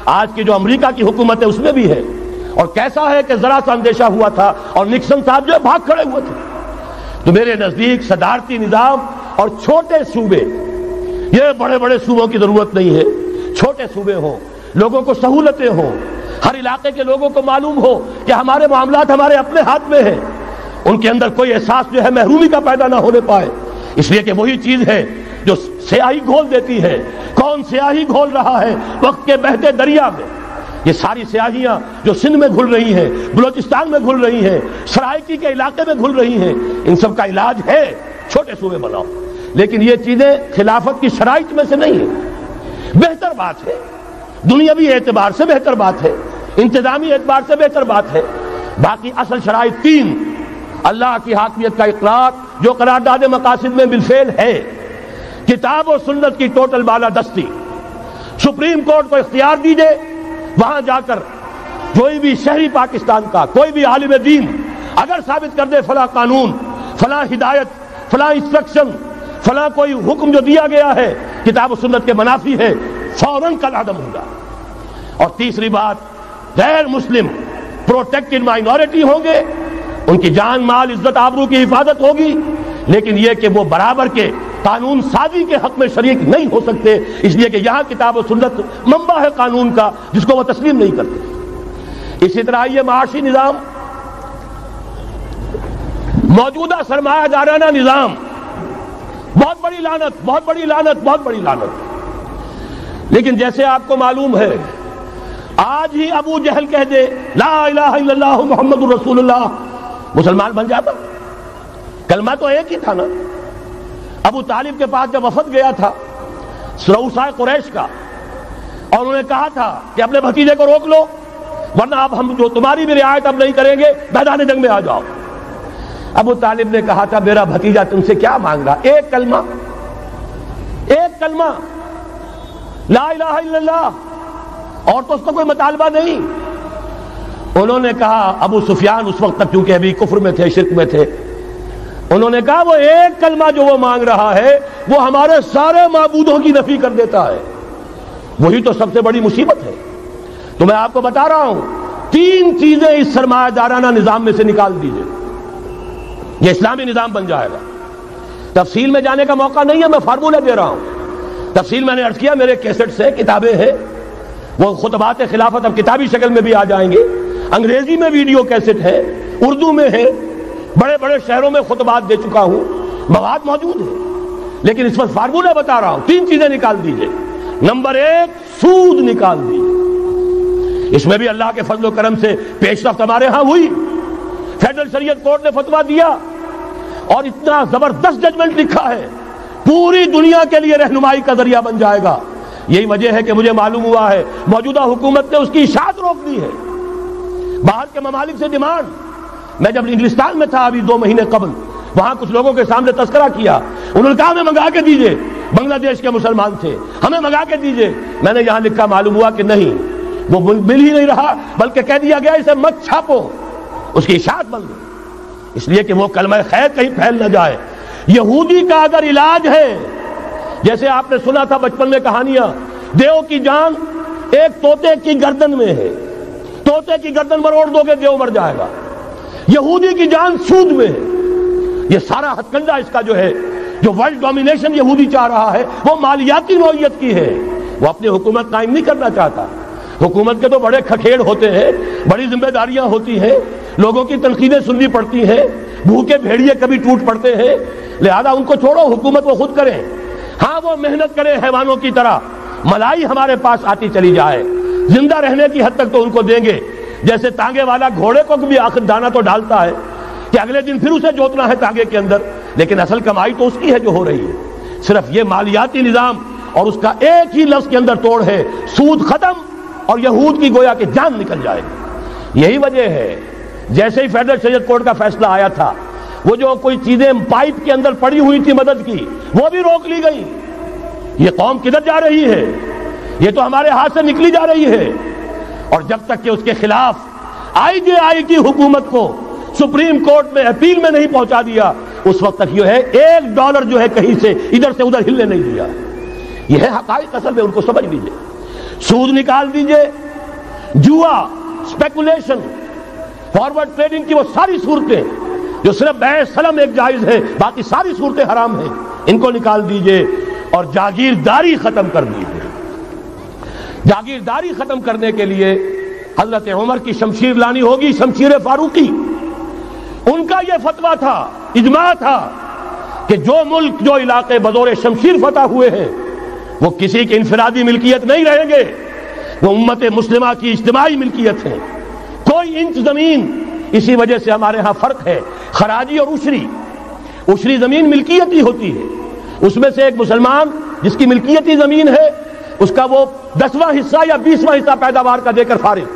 آج کی جو امریکہ کی حکومت ہے اس میں بھی ہے. اور کیسا ہے کہ ذرا سا اندیشہ ہوا تھا اور نکسن صاحب جو بھاگ کھڑے ہوئے تھے. تو میرے نزدیک صدارتی نظام اور چھوٹے صوبے، یہ بڑے بڑے صوبوں کی ضرورت نہیں ہے، چھوٹے صوبے ہوں، لوگوں کو سہولتیں ہوں، ہر علاقے کے لوگوں کو معلوم ہو کہ ہمارے معاملات ہمارے اپنے ہاتھ میں ہیں، ان کے اندر کوئی احساس جو ہے محرومی کا پیدا نہ ہونے پائے. اس لیے کہ وہی چیز ہے جو سیاہی گھول دیتی ہے. کون سیاہی گھول رہا ہے وقت کے بہتے دریا میں؟ یہ ساری سیاہیاں جو سندھ میں گھل رہی ہیں، بلوچستان میں گھل رہی ہیں، سرائکی کے علاقے میں گھل رہی ہیں، ان سب کا علاج ہے چھوٹے صوبے بناؤ. لیکن یہ چیزیں خلافت کی شرائط میں سے نہیں ہیں. بہتر بات ہے، دنیاوی اعتبار سے بہتر بات ہے، انتظامی اعتبار سے بہتر بات ہے. باقی اصل شرائط تین: اللہ کی حاکمیت کا اقرار جو قرارداد مقاصد میں بالفعل ہے، کتاب و سنت کی ٹوٹل بالادستی. سپریم کورٹ کو اختیار دیجئے، وہاں جا کر کوئی بھی شہری پاکستان کا کوئی بھی عالم دین اگر ثابت کر دے فلاں قانون، فلاں ہدایت، فلاں انسٹرکشن، فلاں کوئی حکم جو دیا گیا ہے کتاب و سنت کے منافی ہے، فوراً کل عدم ہوگا. اور تیسری بات، غیر مسلم پروٹیکٹڈ مائنورٹی ہوں گے، ان کی جان مال عزت آبرو کی حفاظت ہوگی، لیکن یہ کہ وہ برابر کے قانون سازی کے حق میں شریک نہیں ہو سکتے، اس لیے کہ یہاں کتاب و سنت منبع ہے قانون کا جس کو وہ تسلیم نہیں کرتے. اسی طرح یہ معاشی نظام، موجودہ سرمایہ دارانہ نظام، بہت بڑی لعنت، بہت بڑی لعنت، بہت بڑی لعنت. لیکن جیسے آپ کو معلوم ہے، آج ہی ابو جہل کہہ دے لا الہ الا اللہ محمد رسول اللہ، مسلمان بن جاتا. کلمہ تو ایک ہی تھا نا. ابو طالب کے پاس جب وفد گیا تھا رؤسائے قریش کا، اور انہوں نے کہا تھا کہ اپنے بھتیجے کو روک لو ورنہ اب ہم جو تمہاری بھی رعایت اب نہیں کریں گے، میدان جنگ میں آ جاؤ. ابو طالب نے کہا تھا میرا بھتیجا تم سے کیا مانگ رہا؟ ایک کلمہ، ایک کلمہ لا الہ الا اللہ، اور تو اس کا کوئی مطالبہ نہیں. انہوں نے کہا، ابو سفیان اس وقت تک کیونکہ ابھی کفر میں تھے، شرک میں تھے، انہوں نے کہا وہ ایک کلمہ جو وہ مانگ رہا ہے وہ ہمارے سارے معبودوں کی نفی کر دیتا ہے. وہی تو سب سے بڑی مصیبت ہے. تو میں آپ کو بتا رہا ہوں، تین چیزیں اس سرمایہ دارانہ نظام میں سے نکال دیجئے، یہ اسلامی نظام بن جائے گا. تفصیل میں جانے کا موقع نہیں ہے، میں فارمولہ دے رہا ہوں. تفصیل میں نے عرض کیا، میرے کیسٹس ہیں، کتابیں ہیں، وہ خطبات خلافت اب کتابی شکل میں بھی آ جائیں گے، انگریزی میں ویڈیو کیسٹ ہے، اردو میں ہے، بڑے بڑے شہروں میں خطبات دے چکا ہوں، مواد موجود ہے. لیکن اس وقت فارمولہ بتا رہا ہوں، تین چیزیں نکال دیجئے. نمبر ایک، سود نکال دیجئے. اس میں بھی اللہ کے فضل و کرم سے پیش رفت ہمارے ہاں ہوئی. فیڈرل شریعت کورٹ نے فتویٰ دیا اور اتنا زبردست ججمنٹ لکھا ہے، پوری دنیا کے لیے رہنمائی کا ذریعہ بن جائے گا. یہی وجہ ہے کہ مجھے معلوم ہوا ہے موجودہ حکومت نے اس کی اشاعت روک دی ہے. باہر کے ممالک سے ڈیمانڈ. میں جب انگلستان میں تھا ابھی 2 مہینے قبل، وہاں کچھ لوگوں کے سامنے تذکرہ کیا، انہوں نے کہا ہمیں منگا کے دیجئے، بنگلہ دیش کے مسلمان تھے، ہمیں منگا کے دیجئے. میں نے یہاں لکھا، معلوم ہوا کہ نہیں، وہ مل ہی نہیں رہا، بلکہ کہہ دیا گیا اسے مت چھاپو، اس کی اشاعت بن گئی. اس لیے کہ وہ کلمہ خیر کہیں پھیل نہ جائے. یہودی کا اگر علاج ہے، جیسے آپ نے سنا تھا بچپن میں کہانیاں، دیو کی جان ایک طوطے کی گردن میں ہے، طوطے کی گردن مروڑ دو گے دیو مر جائے گا. یہودی کی جان سود میں ہے. یہ سارا ہتھ کنڈا اس کا جو ہے، جو ورلڈ ڈومینیشن یہودی چاہ رہا ہے، وہ مالیاتی نوعیت کی ہے. وہ اپنی حکومت قائم نہیں کرنا چاہتا. حکومت کے تو بڑے کھکھیڑ ہوتے ہیں، بڑی ذمہ داریاں ہوتی ہیں، لوگوں کی تنقیدیں سننی پڑتی ہیں، بھوکے بھیڑیے کبھی ٹوٹ پڑتے ہیں. لہذا ان کو چھوڑو، حکومت وہ خود کریں. ہاں وہ محنت کریں حیوانوں کی طرح، ملائی ہمارے پاس آتی چلی جائے، زندہ رہنے کی حد تک تو ان کو دیں گے. جیسے تانگے والا گھوڑے کو بھی آخر دانا تو ڈالتا ہے کہ اگلے دن پھر اسے جوتنا ہے تانگے کے اندر، لیکن اصل کمائی تو اس کی ہے جو ہو رہی ہے. صرف یہ مالیاتی نظام اور اس کا ایک ہی لفظ کے اندر توڑ ہے، سود ختم اور یہود کی گویا کہ جان نکل جائے گی. یہی وجہ ہے جیسے ہی فیڈرل شریعت کورٹ کا فیصلہ آیا تھا، وہ جو کوئی چیزیں پائپ کے اندر پڑی ہوئی تھی مدد کی، وہ بھی روک لی گئی. یہ قوم کدھر جا رہی ہے؟ یہ تو ہمارے ہاتھ سے نکلی جا رہی ہے. اور جب تک کہ اس کے خلاف IJI کی حکومت کو سپریم کورٹ میں اپیل میں نہیں پہنچا دیا، اس وقت تک یہ ہے $1 جو ہے کہیں سے ادھر سے ادھر ہلنے نہیں دیا. یہ ہے حقائق، اصل میں ان کو سمجھ لیجیے. سود نکال دیجئے، جوا، اسپیکولیشن، فارورڈ ٹریڈنگ کی وہ ساری صورتیں جو صرف بیع سلم ایک جائز ہے، باقی ساری صورتیں حرام ہیں، ان کو نکال دیجئے اور جاگیرداری ختم کر دیجئے۔ جاگیرداری ختم کرنے کے لیے حضرت عمر کی شمشیر لانی ہوگی، شمشیر فاروقی۔ ان کا یہ فتویٰ تھا، اجماع تھا کہ جو ملک، جو علاقے بزور شمشیر فتح ہوئے ہیں وہ کسی کی انفرادی ملکیت نہیں رہیں گے، وہ امت مسلمہ کی اجتماعی ملکیت ہے۔ کوئی انچ زمین، اسی وجہ سے ہمارے ہاں فرق ہے خراجی اور عشری۔ عشری زمین ملکیت ہی ہوتی ہے، اس میں سے ایک مسلمان جس کی ملکیتی زمین ہے اس کا وہ 10واں حصہ یا 20واں حصہ پیداوار کا دے کر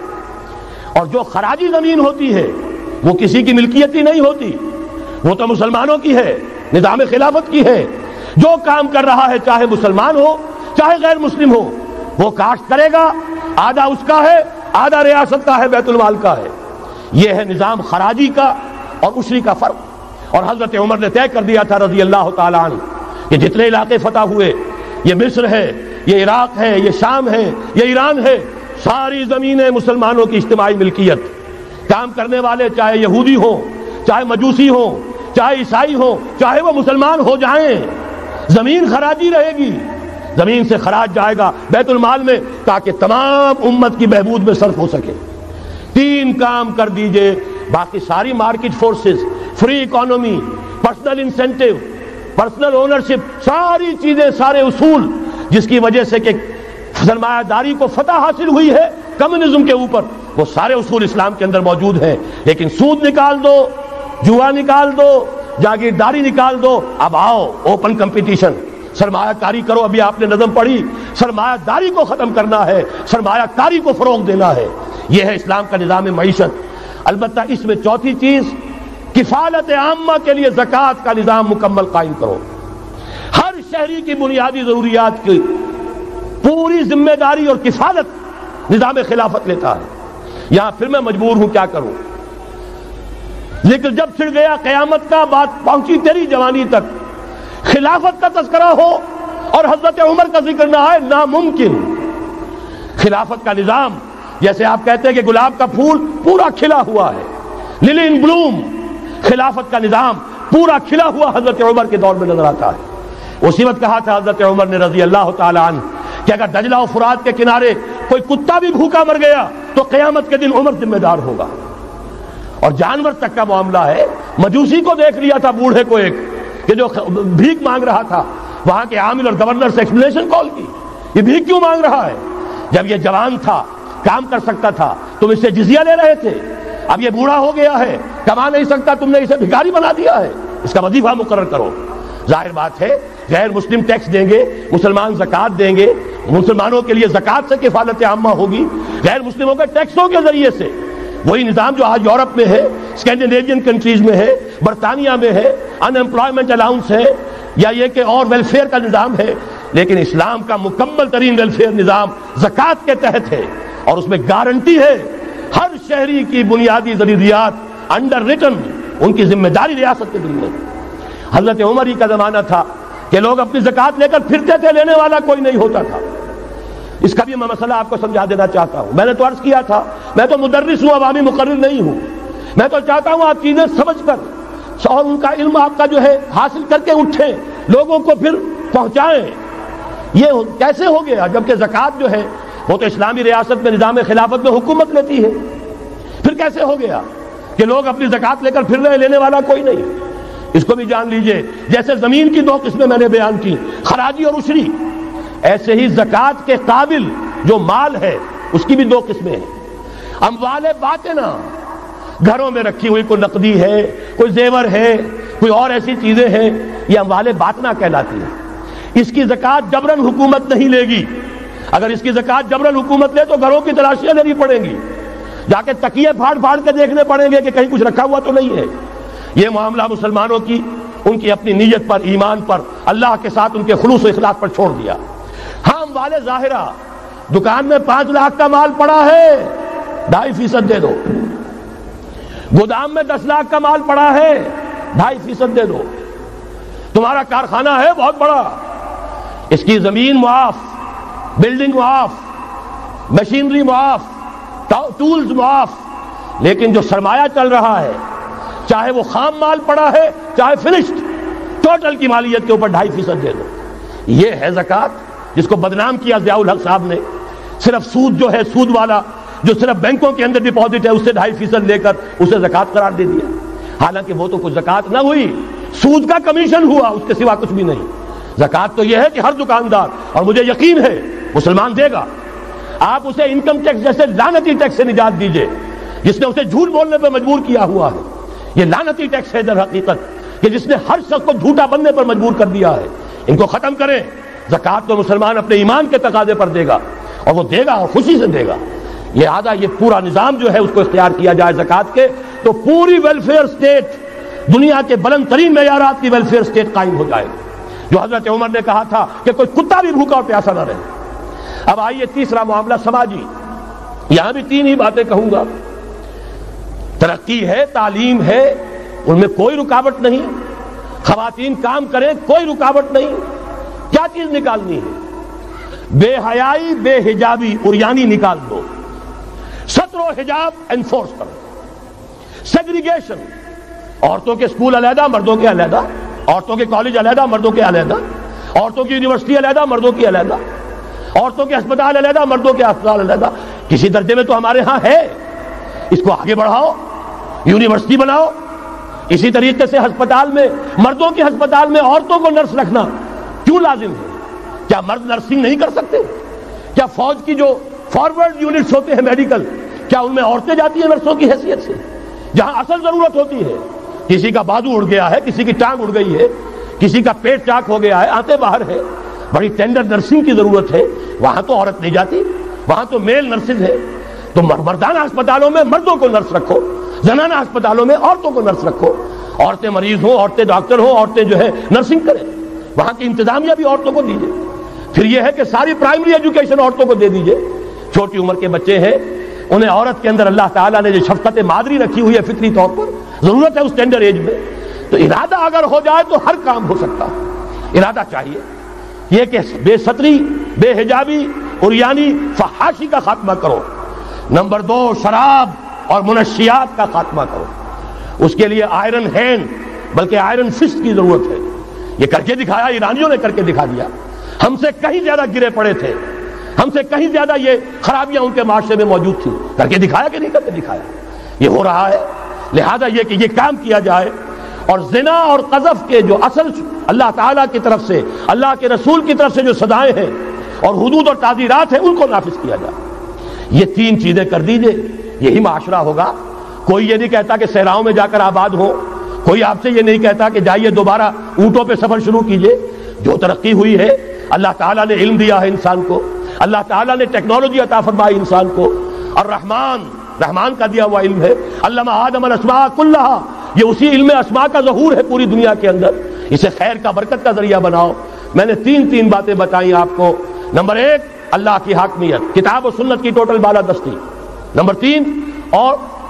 فارغ، اور جو خراجی زمین ہوتی ہے وہ کسی کی ملکیتی نہیں ہوتی، وہ تو مسلمانوں کی ہے، نظام خلافت کی ہے۔ جو کام کر رہا ہے چاہے مسلمان ہو چاہے غیر مسلم ہو، وہ کاشت کرے گا، آدھا اس کا ہے، آدھا ریاست کا ہے، بیت المال کا ہے۔ یہ ہے نظام خراجی کا اور عشری کا فرق۔ اور حضرت عمر نے طے کر دیا تھا رضی اللہ تعالیٰ عنہ کہ جتنے علاقے فتح ہوئے، یہ مصر ہے، یہ عراق ہے، یہ شام ہے، یہ ایران ہے، ساری زمینیں مسلمانوں کی اجتماعی ملکیت۔ کام کرنے والے چاہے یہودی ہوں، چاہے مجوسی ہوں، چاہے عیسائی ہوں، چاہے وہ مسلمان ہو جائیں، زمین خراجی رہے گی، زمین سے خراج جائے گا بیت المال میں تاکہ تمام امت کی بہبود میں صرف ہو سکے۔ 3 کام کر دیجئے، باقی ساری market forces, free economy, personal incentive, personal ownership, ساری چیزیں، سارے اصول جس کی وجہ سے کہ سرمایہ داری کو فتح حاصل ہوئی ہے کمیونزم کے اوپر، وہ سارے اصول اسلام کے اندر موجود ہیں۔ لیکن سود نکال دو، جوا نکال دو، جاگیرداری نکال دو، اب آؤ اوپن کمپٹیشن، سرمایہ کاری کرو۔ ابھی آپ نے نظم پڑھی، سرمایہ داری کو ختم کرنا ہے، سرمایہ کاری کو فروغ دینا ہے۔ یہ ہے اسلام کا نظام معیشت۔ البتہ اس میں چوتھی چیز، کفالت عامہ کے لیے زکوٰۃ کا نظام مکمل قائم کرو۔ ہر شہری کی بنیادی ضروریات کی پوری ذمہ داری اور کفالت نظام خلافت لیتا ہے۔ یہاں پھر میں مجبور ہوں کیا کروں، ذکر جب چھڑ گیا قیامت کا، بات پہنچی تیری جوانی تک، خلافت کا تذکرہ ہو اور حضرت عمر کا ذکر نہ آئے، ناممکن۔ خلافت کا نظام، جیسے آپ کہتے ہیں کہ گلاب کا پھول پورا کھلا ہوا ہے، للی ان بلوم، خلافت کا نظام پورا کھلا ہوا حضرت عمر کے دور میں نظر آتا ہے۔ اسی وقت کہا تھا حضرت عمر نے رضی اللہ تعالی عنہ کہ اگر دجلہ و فرات کے کنارے کوئی کتا بھی بھوکا مر گیا تو قیامت کے دن عمر ذمہ دار ہوگا۔ اور جانور تک کا معاملہ ہے، مجوسی کو دیکھ لیا تھا بوڑھے کو ایک کہ جو بھیک مانگ رہا تھا، وہاں کے عامل اور گورنر سے ایکسپلینیشن کال کی، یہ بھیک کیوں مانگ رہا ہے؟ جب یہ جوان تھا، کام کر سکتا تھا، تم اس سے جزیہ لے رہے تھے، اب یہ بوڑھا ہو گیا ہے، کما نہیں سکتا، تم نے اسے بھکاری بنا دیا ہے، اس کا وظیفہ مقرر کرو۔ ظاہر بات ہے غیر مسلم ٹیکس دیں گے، مسلمان زکوٰۃ دیں گے، مسلمانوں کے لیے زکوٰۃ سے کفالت عامہ ہوگی، غیر مسلموں کے ٹیکسوں کے ذریعے سے۔ وہی نظام جو آج یورپ میں ہے، اسکینڈینیوین کنٹریز میں ہے، برطانیہ میں ہے، ان امپلائمنٹ الاؤنس ہے، یا یہ کہ اور ویلفیئر کا نظام ہے، لیکن اسلام کا مکمل ترین ویلفیئر نظام زکوٰۃ کے تحت ہے، اور اس میں گارنٹی ہے ہر شہری کی بنیادی ضروریات انڈر ریٹن، ان کی ذمہ داری ریاست کے ذمہ۔ حضرت عمر ہی کا زمانہ تھا کہ لوگ اپنی زکوٰۃ لے کر پھرتے تھے، لینے والا کوئی نہیں ہوتا تھا۔ اس کا بھی میں مسئلہ آپ کو سمجھا دینا چاہتا ہوں۔ میں نے تو عرض کیا تھا، میں تو مدرس ہوں، عوامی مقرر نہیں ہوں، میں تو چاہتا ہوں آپ چیزیں سمجھ کر اور ان کا علم آپ کا جو ہے حاصل کر کے اٹھیں، لوگوں کو پھر پہنچائیں۔ یہ کیسے ہو گیا جبکہ زکوٰۃ جو ہے وہ تو اسلامی ریاست میں نظام خلافت میں حکومت لیتی ہے؟ پھر کیسے ہو گیا کہ لوگ اپنی زکوٰۃ لے کر پھر رہے، لینے والا کوئی نہیں؟ اس کو بھی جان لیجئے، جیسے زمین کی 2 قسمیں میں نے بیان کی، خراجی اور عشری، ایسے ہی زکوٰۃ کے قابل جو مال ہے اس کی بھی 2 قسمیں ہیں۔ اموال باطنہ، گھروں میں رکھی ہوئی کوئی نقدی ہے، کوئی زیور ہے، کوئی اور ایسی چیزیں ہیں، یہ اموال باطنہ کہلاتی ہیں۔ اس کی زکوٰۃ جبراً حکومت نہیں لے گی۔ اگر اس کی زکوٰۃ جبراً حکومت لے تو گھروں کی تلاشیاں لینی پڑیں گی، جا کے تکیے پھاڑ پھاڑ کے دیکھنے پڑیں گے کہ کہیں کچھ رکھا ہوا تو نہیں ہے۔ یہ معاملہ مسلمانوں کی ان کی اپنی نیت پر، ایمان پر، اللہ کے ساتھ ان کے خلوص و اخلاص پر چھوڑ دیا۔ ہاں اموال ظاہرہ، دکان میں 5 لاکھ کا مال پڑا ہے، 2.5% دے دو۔ گودام میں 10 لاکھ کا مال پڑا ہے، 2.5% دے دو۔ تمہارا کارخانہ ہے بہت بڑا، اس کی زمین معاف، بلڈنگ معاف، مشینری معاف، ٹولز معاف، لیکن جو سرمایہ چل رہا ہے چاہے وہ خام مال پڑا ہے چاہے فنشڈ، ٹوٹل کی مالیت کے اوپر 2.5% دے دو. یہ ہے زکوٰۃ جس کو بدنام کیا ضیاء الحق صاحب نے. صرف سود جو ہے، سود والا جو صرف بینکوں کے اندر ڈپازٹ ہے اس سے 2.5% لے کر اسے زکوٰۃ قرار دے دیا. حالانکہ وہ تو کچھ زکوٰۃ نہ ہوئی، سود کا کمیشن ہوا، اس کے سوا کچھ بھی نہیں. زکوٰۃ تو یہ ہے کہ ہر دکاندار، اور مجھے یقین ہے مسلمان دے گا، آپ اسے انکم ٹیکس جیسے لعنتی ٹیکس سے نجات دیجئے جس نے اسے جھوٹ بولنے پہ مجبور کیا ہوا ہے. یہ لعنتی ٹیکس ہے در حقیقت کہ جس نے ہر شخص کو جھوٹا بننے پر مجبور کر دیا ہے. ان کو ختم کریں. زکوٰۃ تو مسلمان اپنے ایمان کے تقاضے پر دے گا، اور وہ دے گا اور خوشی سے دے گا. لہذا یہ پورا نظام جو ہے اس کو اختیار کیا جائے زکوٰۃ کے، تو پوری ویلفیئر سٹیٹ، دنیا کے بلند ترین معیارات کی ویلفیئر سٹیٹ قائم ہو جائے گی. جو حضرت عمر نے کہا تھا کہ کوئی کتا بھی بھوکا اور پیاسا نہ رہے. اب آئیے تیسرا معاملہ سماجی. یہاں بھی 3 ہی باتیں کہوں گا. ترقی ہے، تعلیم ہے، ان میں کوئی رکاوٹ نہیں. خواتین کام کریں، کوئی رکاوٹ نہیں. کیا چیز نکالنی ہے؟ بے حیائی، بے حجابی، عریانی نکال دو. ستر و حجاب انفورس کرو. سیگریگیشن، عورتوں کے اسکول علیحدہ، مردوں کے علیحدہ، عورتوں کے کالج علیحدہ، مردوں کے علیحدہ، عورتوں کی یونیورسٹی علیحدہ، مردوں کی علیحدہ، عورتوں کے ہسپتال علیحدہ، مردوں کے ہسپتال علیحدہ. کسی درجے میں تو ہمارے ہاں ہے. اس کو آگے بڑھاؤ، یونیورسٹی بناؤ. اسی طریقے سے ہسپتال میں، مردوں کے ہسپتال میں عورتوں کو نرس رکھنا کیوں لازم ہے؟ کیا مرد نرسنگ نہیں کر سکتے؟ کیا فوج کی جو فارورڈ یونٹس ہوتے ہیں میڈیکل، کیا ان میں عورتیں جاتی ہیں نرسوں کی حیثیت سے؟ جہاں اصل ضرورت ہوتی ہے، کسی کا بازو اڑ گیا ہے، کسی کی ٹانگ اڑ گئی ہے، کسی کا پیٹ چاک ہو گیا ہے، آنتیں باہر ہے، بڑی ٹینڈر نرسنگ کی ضرورت ہے، وہاں تو عورت نہیں جاتی، وہاں تو میل نرسز ہے. تو مردانہ ہسپتالوں میں مردوں کو نرس رکھو، زنانہ ہسپتالوں میں عورتوں کو نرس رکھو. عورتیں مریض ہوں، عورتیں ڈاکٹر ہوں، عورتیں جو ہے نرسنگ کریں. وہاں کی انتظامیہ بھی عورتوں کو دیجیے. پھر یہ ہے کہ ساری پرائمری ایجوکیشن عورتوں کو دے دیجیے. چھوٹی عمر کے بچے ہیں، انہیں عورت کے اندر اللہ تعالیٰ نے جو شفقت مادری رکھی ہوئی ہے فطری طور پر، ضرورت ہے اس ٹینڈر ایج میں. تو ارادہ اگر ہو جائے تو ہر کام ہو سکتا ہے. ارادہ چاہیے. یہ کہ بے ستری، بے حجابی، عریانی، فحاشی کا خاتمہ کرو. نمبر 2، شراب اور منشیات کا خاتمہ کرو. اس کے لیے آئرن ہینڈ بلکہ آئرن فسٹ کی ضرورت ہے. یہ کر کے دکھایا، ایرانیوں نے کر کے دکھا دیا. ہم سے کہیں زیادہ گرے پڑے تھے، ہم سے کہیں زیادہ یہ خرابیاں ان کے معاشرے میں موجود تھیں. کر کے دکھایا کہ نہیں کر کے دکھایا؟ یہ ہو رہا ہے. لہذا یہ کہ یہ کام کیا جائے، اور زنا اور قذف کے جو اصل اللہ تعالیٰ کی طرف سے، اللہ کے رسول کی طرف سے جو سزائیں ہیں اور حدود اور تعزیرات ہیں ان کو نافذ کیا جائے. یہ 3 چیزیں کر دیجئے، یہی معاشرہ ہوگا. کوئی یہ نہیں کہتا کہ صحراؤں میں جا کر آباد ہو، کوئی آپ سے یہ نہیں کہتا کہ جائیے دوبارہ اونٹوں پہ سفر شروع کیجئے. جو ترقی ہوئی ہے، اللہ تعالیٰ نے علم دیا ہے انسان کو، اللہ تعالیٰ نے ٹیکنالوجی عطا فرمائی انسان کو، اور رحمان کا دیا ہوا علم ہے. علم آدم الاسماء کلھا، یہ اسی علم اسماء کا ظہور ہے پوری دنیا کے اندر. اسے خیر کا، برکت کا ذریعہ بناؤ. میں نے 3 باتیں بتائیں آپ کو. نمبر 1، اللہ کی حاکمیت، کتاب و سنت کی ٹوٹل بالادستی. نمبر 3، اور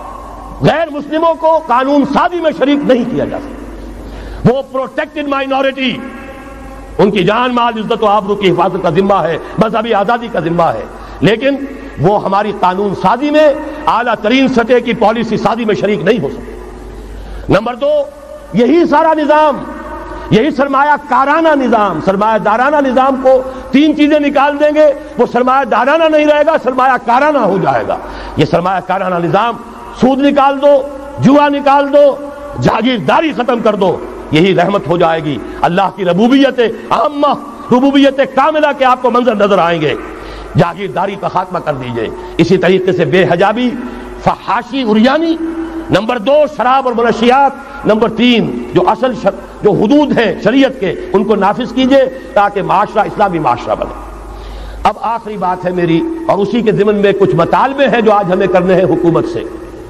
غیر مسلموں کو قانون سازی میں شریک نہیں کیا جا سکتا. وہ پروٹیکٹڈ مائنورٹی، ان کی جان مال عزت و آبرو کی حفاظت کا ذمہ ہے، مذہبی آزادی کا ذمہ ہے، لیکن وہ ہماری قانون سازی میں، اعلیٰ ترین سطح کی پالیسی سازی میں شریک نہیں ہو سکتے. نمبر 2، یہی سارا نظام، یہی سرمایہ کارانہ نظام، سرمایہ دارانہ نظام کو 3 چیزیں نکال دیں گے، وہ سرمایہ دارانہ نہیں رہے گا، سرمایہ کارانہ ہو جائے گا. یہ سرمایہ کارانہ نظام، سود نکال دو، جوا نکال دو، جاگیرداری ختم کر دو، یہی رحمت ہو جائے گی. اللہ کی ربوبیت عامہ، ربوبیت کاملہ کے آپ کو منظر نظر آئیں گے. جاگیرداری کا خاتمہ کر دیجئے. اسی طریقے سے بے حجابی، فحاشی، عریانی. نمبر 2، شراب اور منشیات. نمبر 3، جو اصل جو حدود ہیں شریعت کے، ان کو نافذ کیجئے تاکہ معاشرہ اسلامی معاشرہ بنے. اب آخری بات ہے میری، اور اسی کے ضمن میں کچھ مطالبے ہیں جو آج ہمیں کرنے ہیں حکومت سے.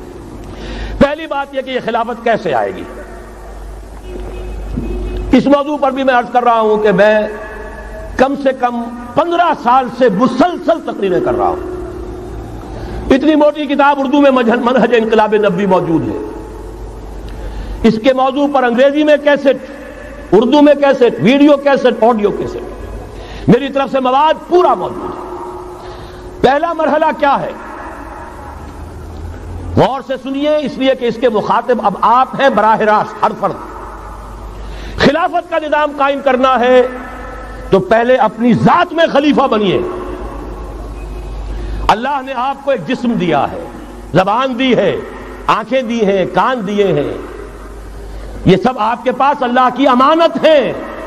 پہلی بات یہ کہ یہ خلافت کیسے آئے گی. اس موضوع پر بھی میں عرض کر رہا ہوں کہ میں کم سے کم 15 سال سے مسلسل تقریریں کر رہا ہوں. اتنی موٹی کتاب اردو میں منہج انقلاب نبوی موجود ہے. اس کے موضوع پر انگریزی میں کیسٹ، اردو میں cassette, video cassette, audio cassette, میری طرف سے مواد پورا موجود ہے. پہلا مرحلہ کیا ہے؟ غور سے سنیے، اس لیے کہ اس کے مخاطب اب آپ ہیں براہ راست ہر فرد۔ خلافت کا نظام قائم کرنا ہے تو پہلے اپنی ذات میں خلیفہ بنیے۔ اللہ نے آپ کو ایک جسم دیا ہے، زبان دی ہے، آنکھیں دی ہیں، کان دیے ہیں، یہ سب آپ کے پاس اللہ کی امانت ہے،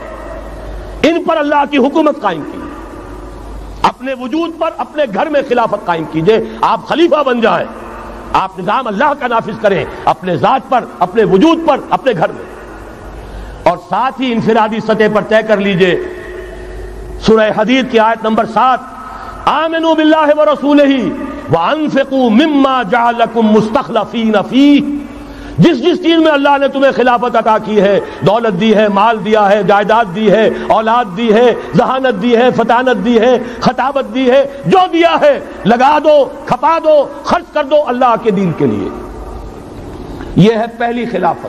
ان پر اللہ کی حکومت قائم کی۔ اپنے وجود پر اپنے گھر میں خلافت قائم کیجئے، آپ خلیفہ بن جائیں، آپ نظام اللہ کا نافذ کریں اپنے ذات پر، اپنے وجود پر، اپنے گھر میں، اور ساتھ ہی انفرادی سطح پر طے کر لیجئے۔ سورہ حدید کی آیت نمبر 7، آمنوا باللہ ورسولہ وانفقوا مما جعلکم مستخلفین فیہ، جس چیز میں اللہ نے تمہیں خلافت عطا کی ہے، دولت دی ہے، مال دیا ہے، جائیداد دی ہے، اولاد دی ہے، ذہانت دی ہے، فطانت دی ہے، خطابت دی ہے، جو دیا ہے لگا دو، کھپا دو، خرچ کر دو اللہ کے دین کے لیے۔ یہ ہے پہلی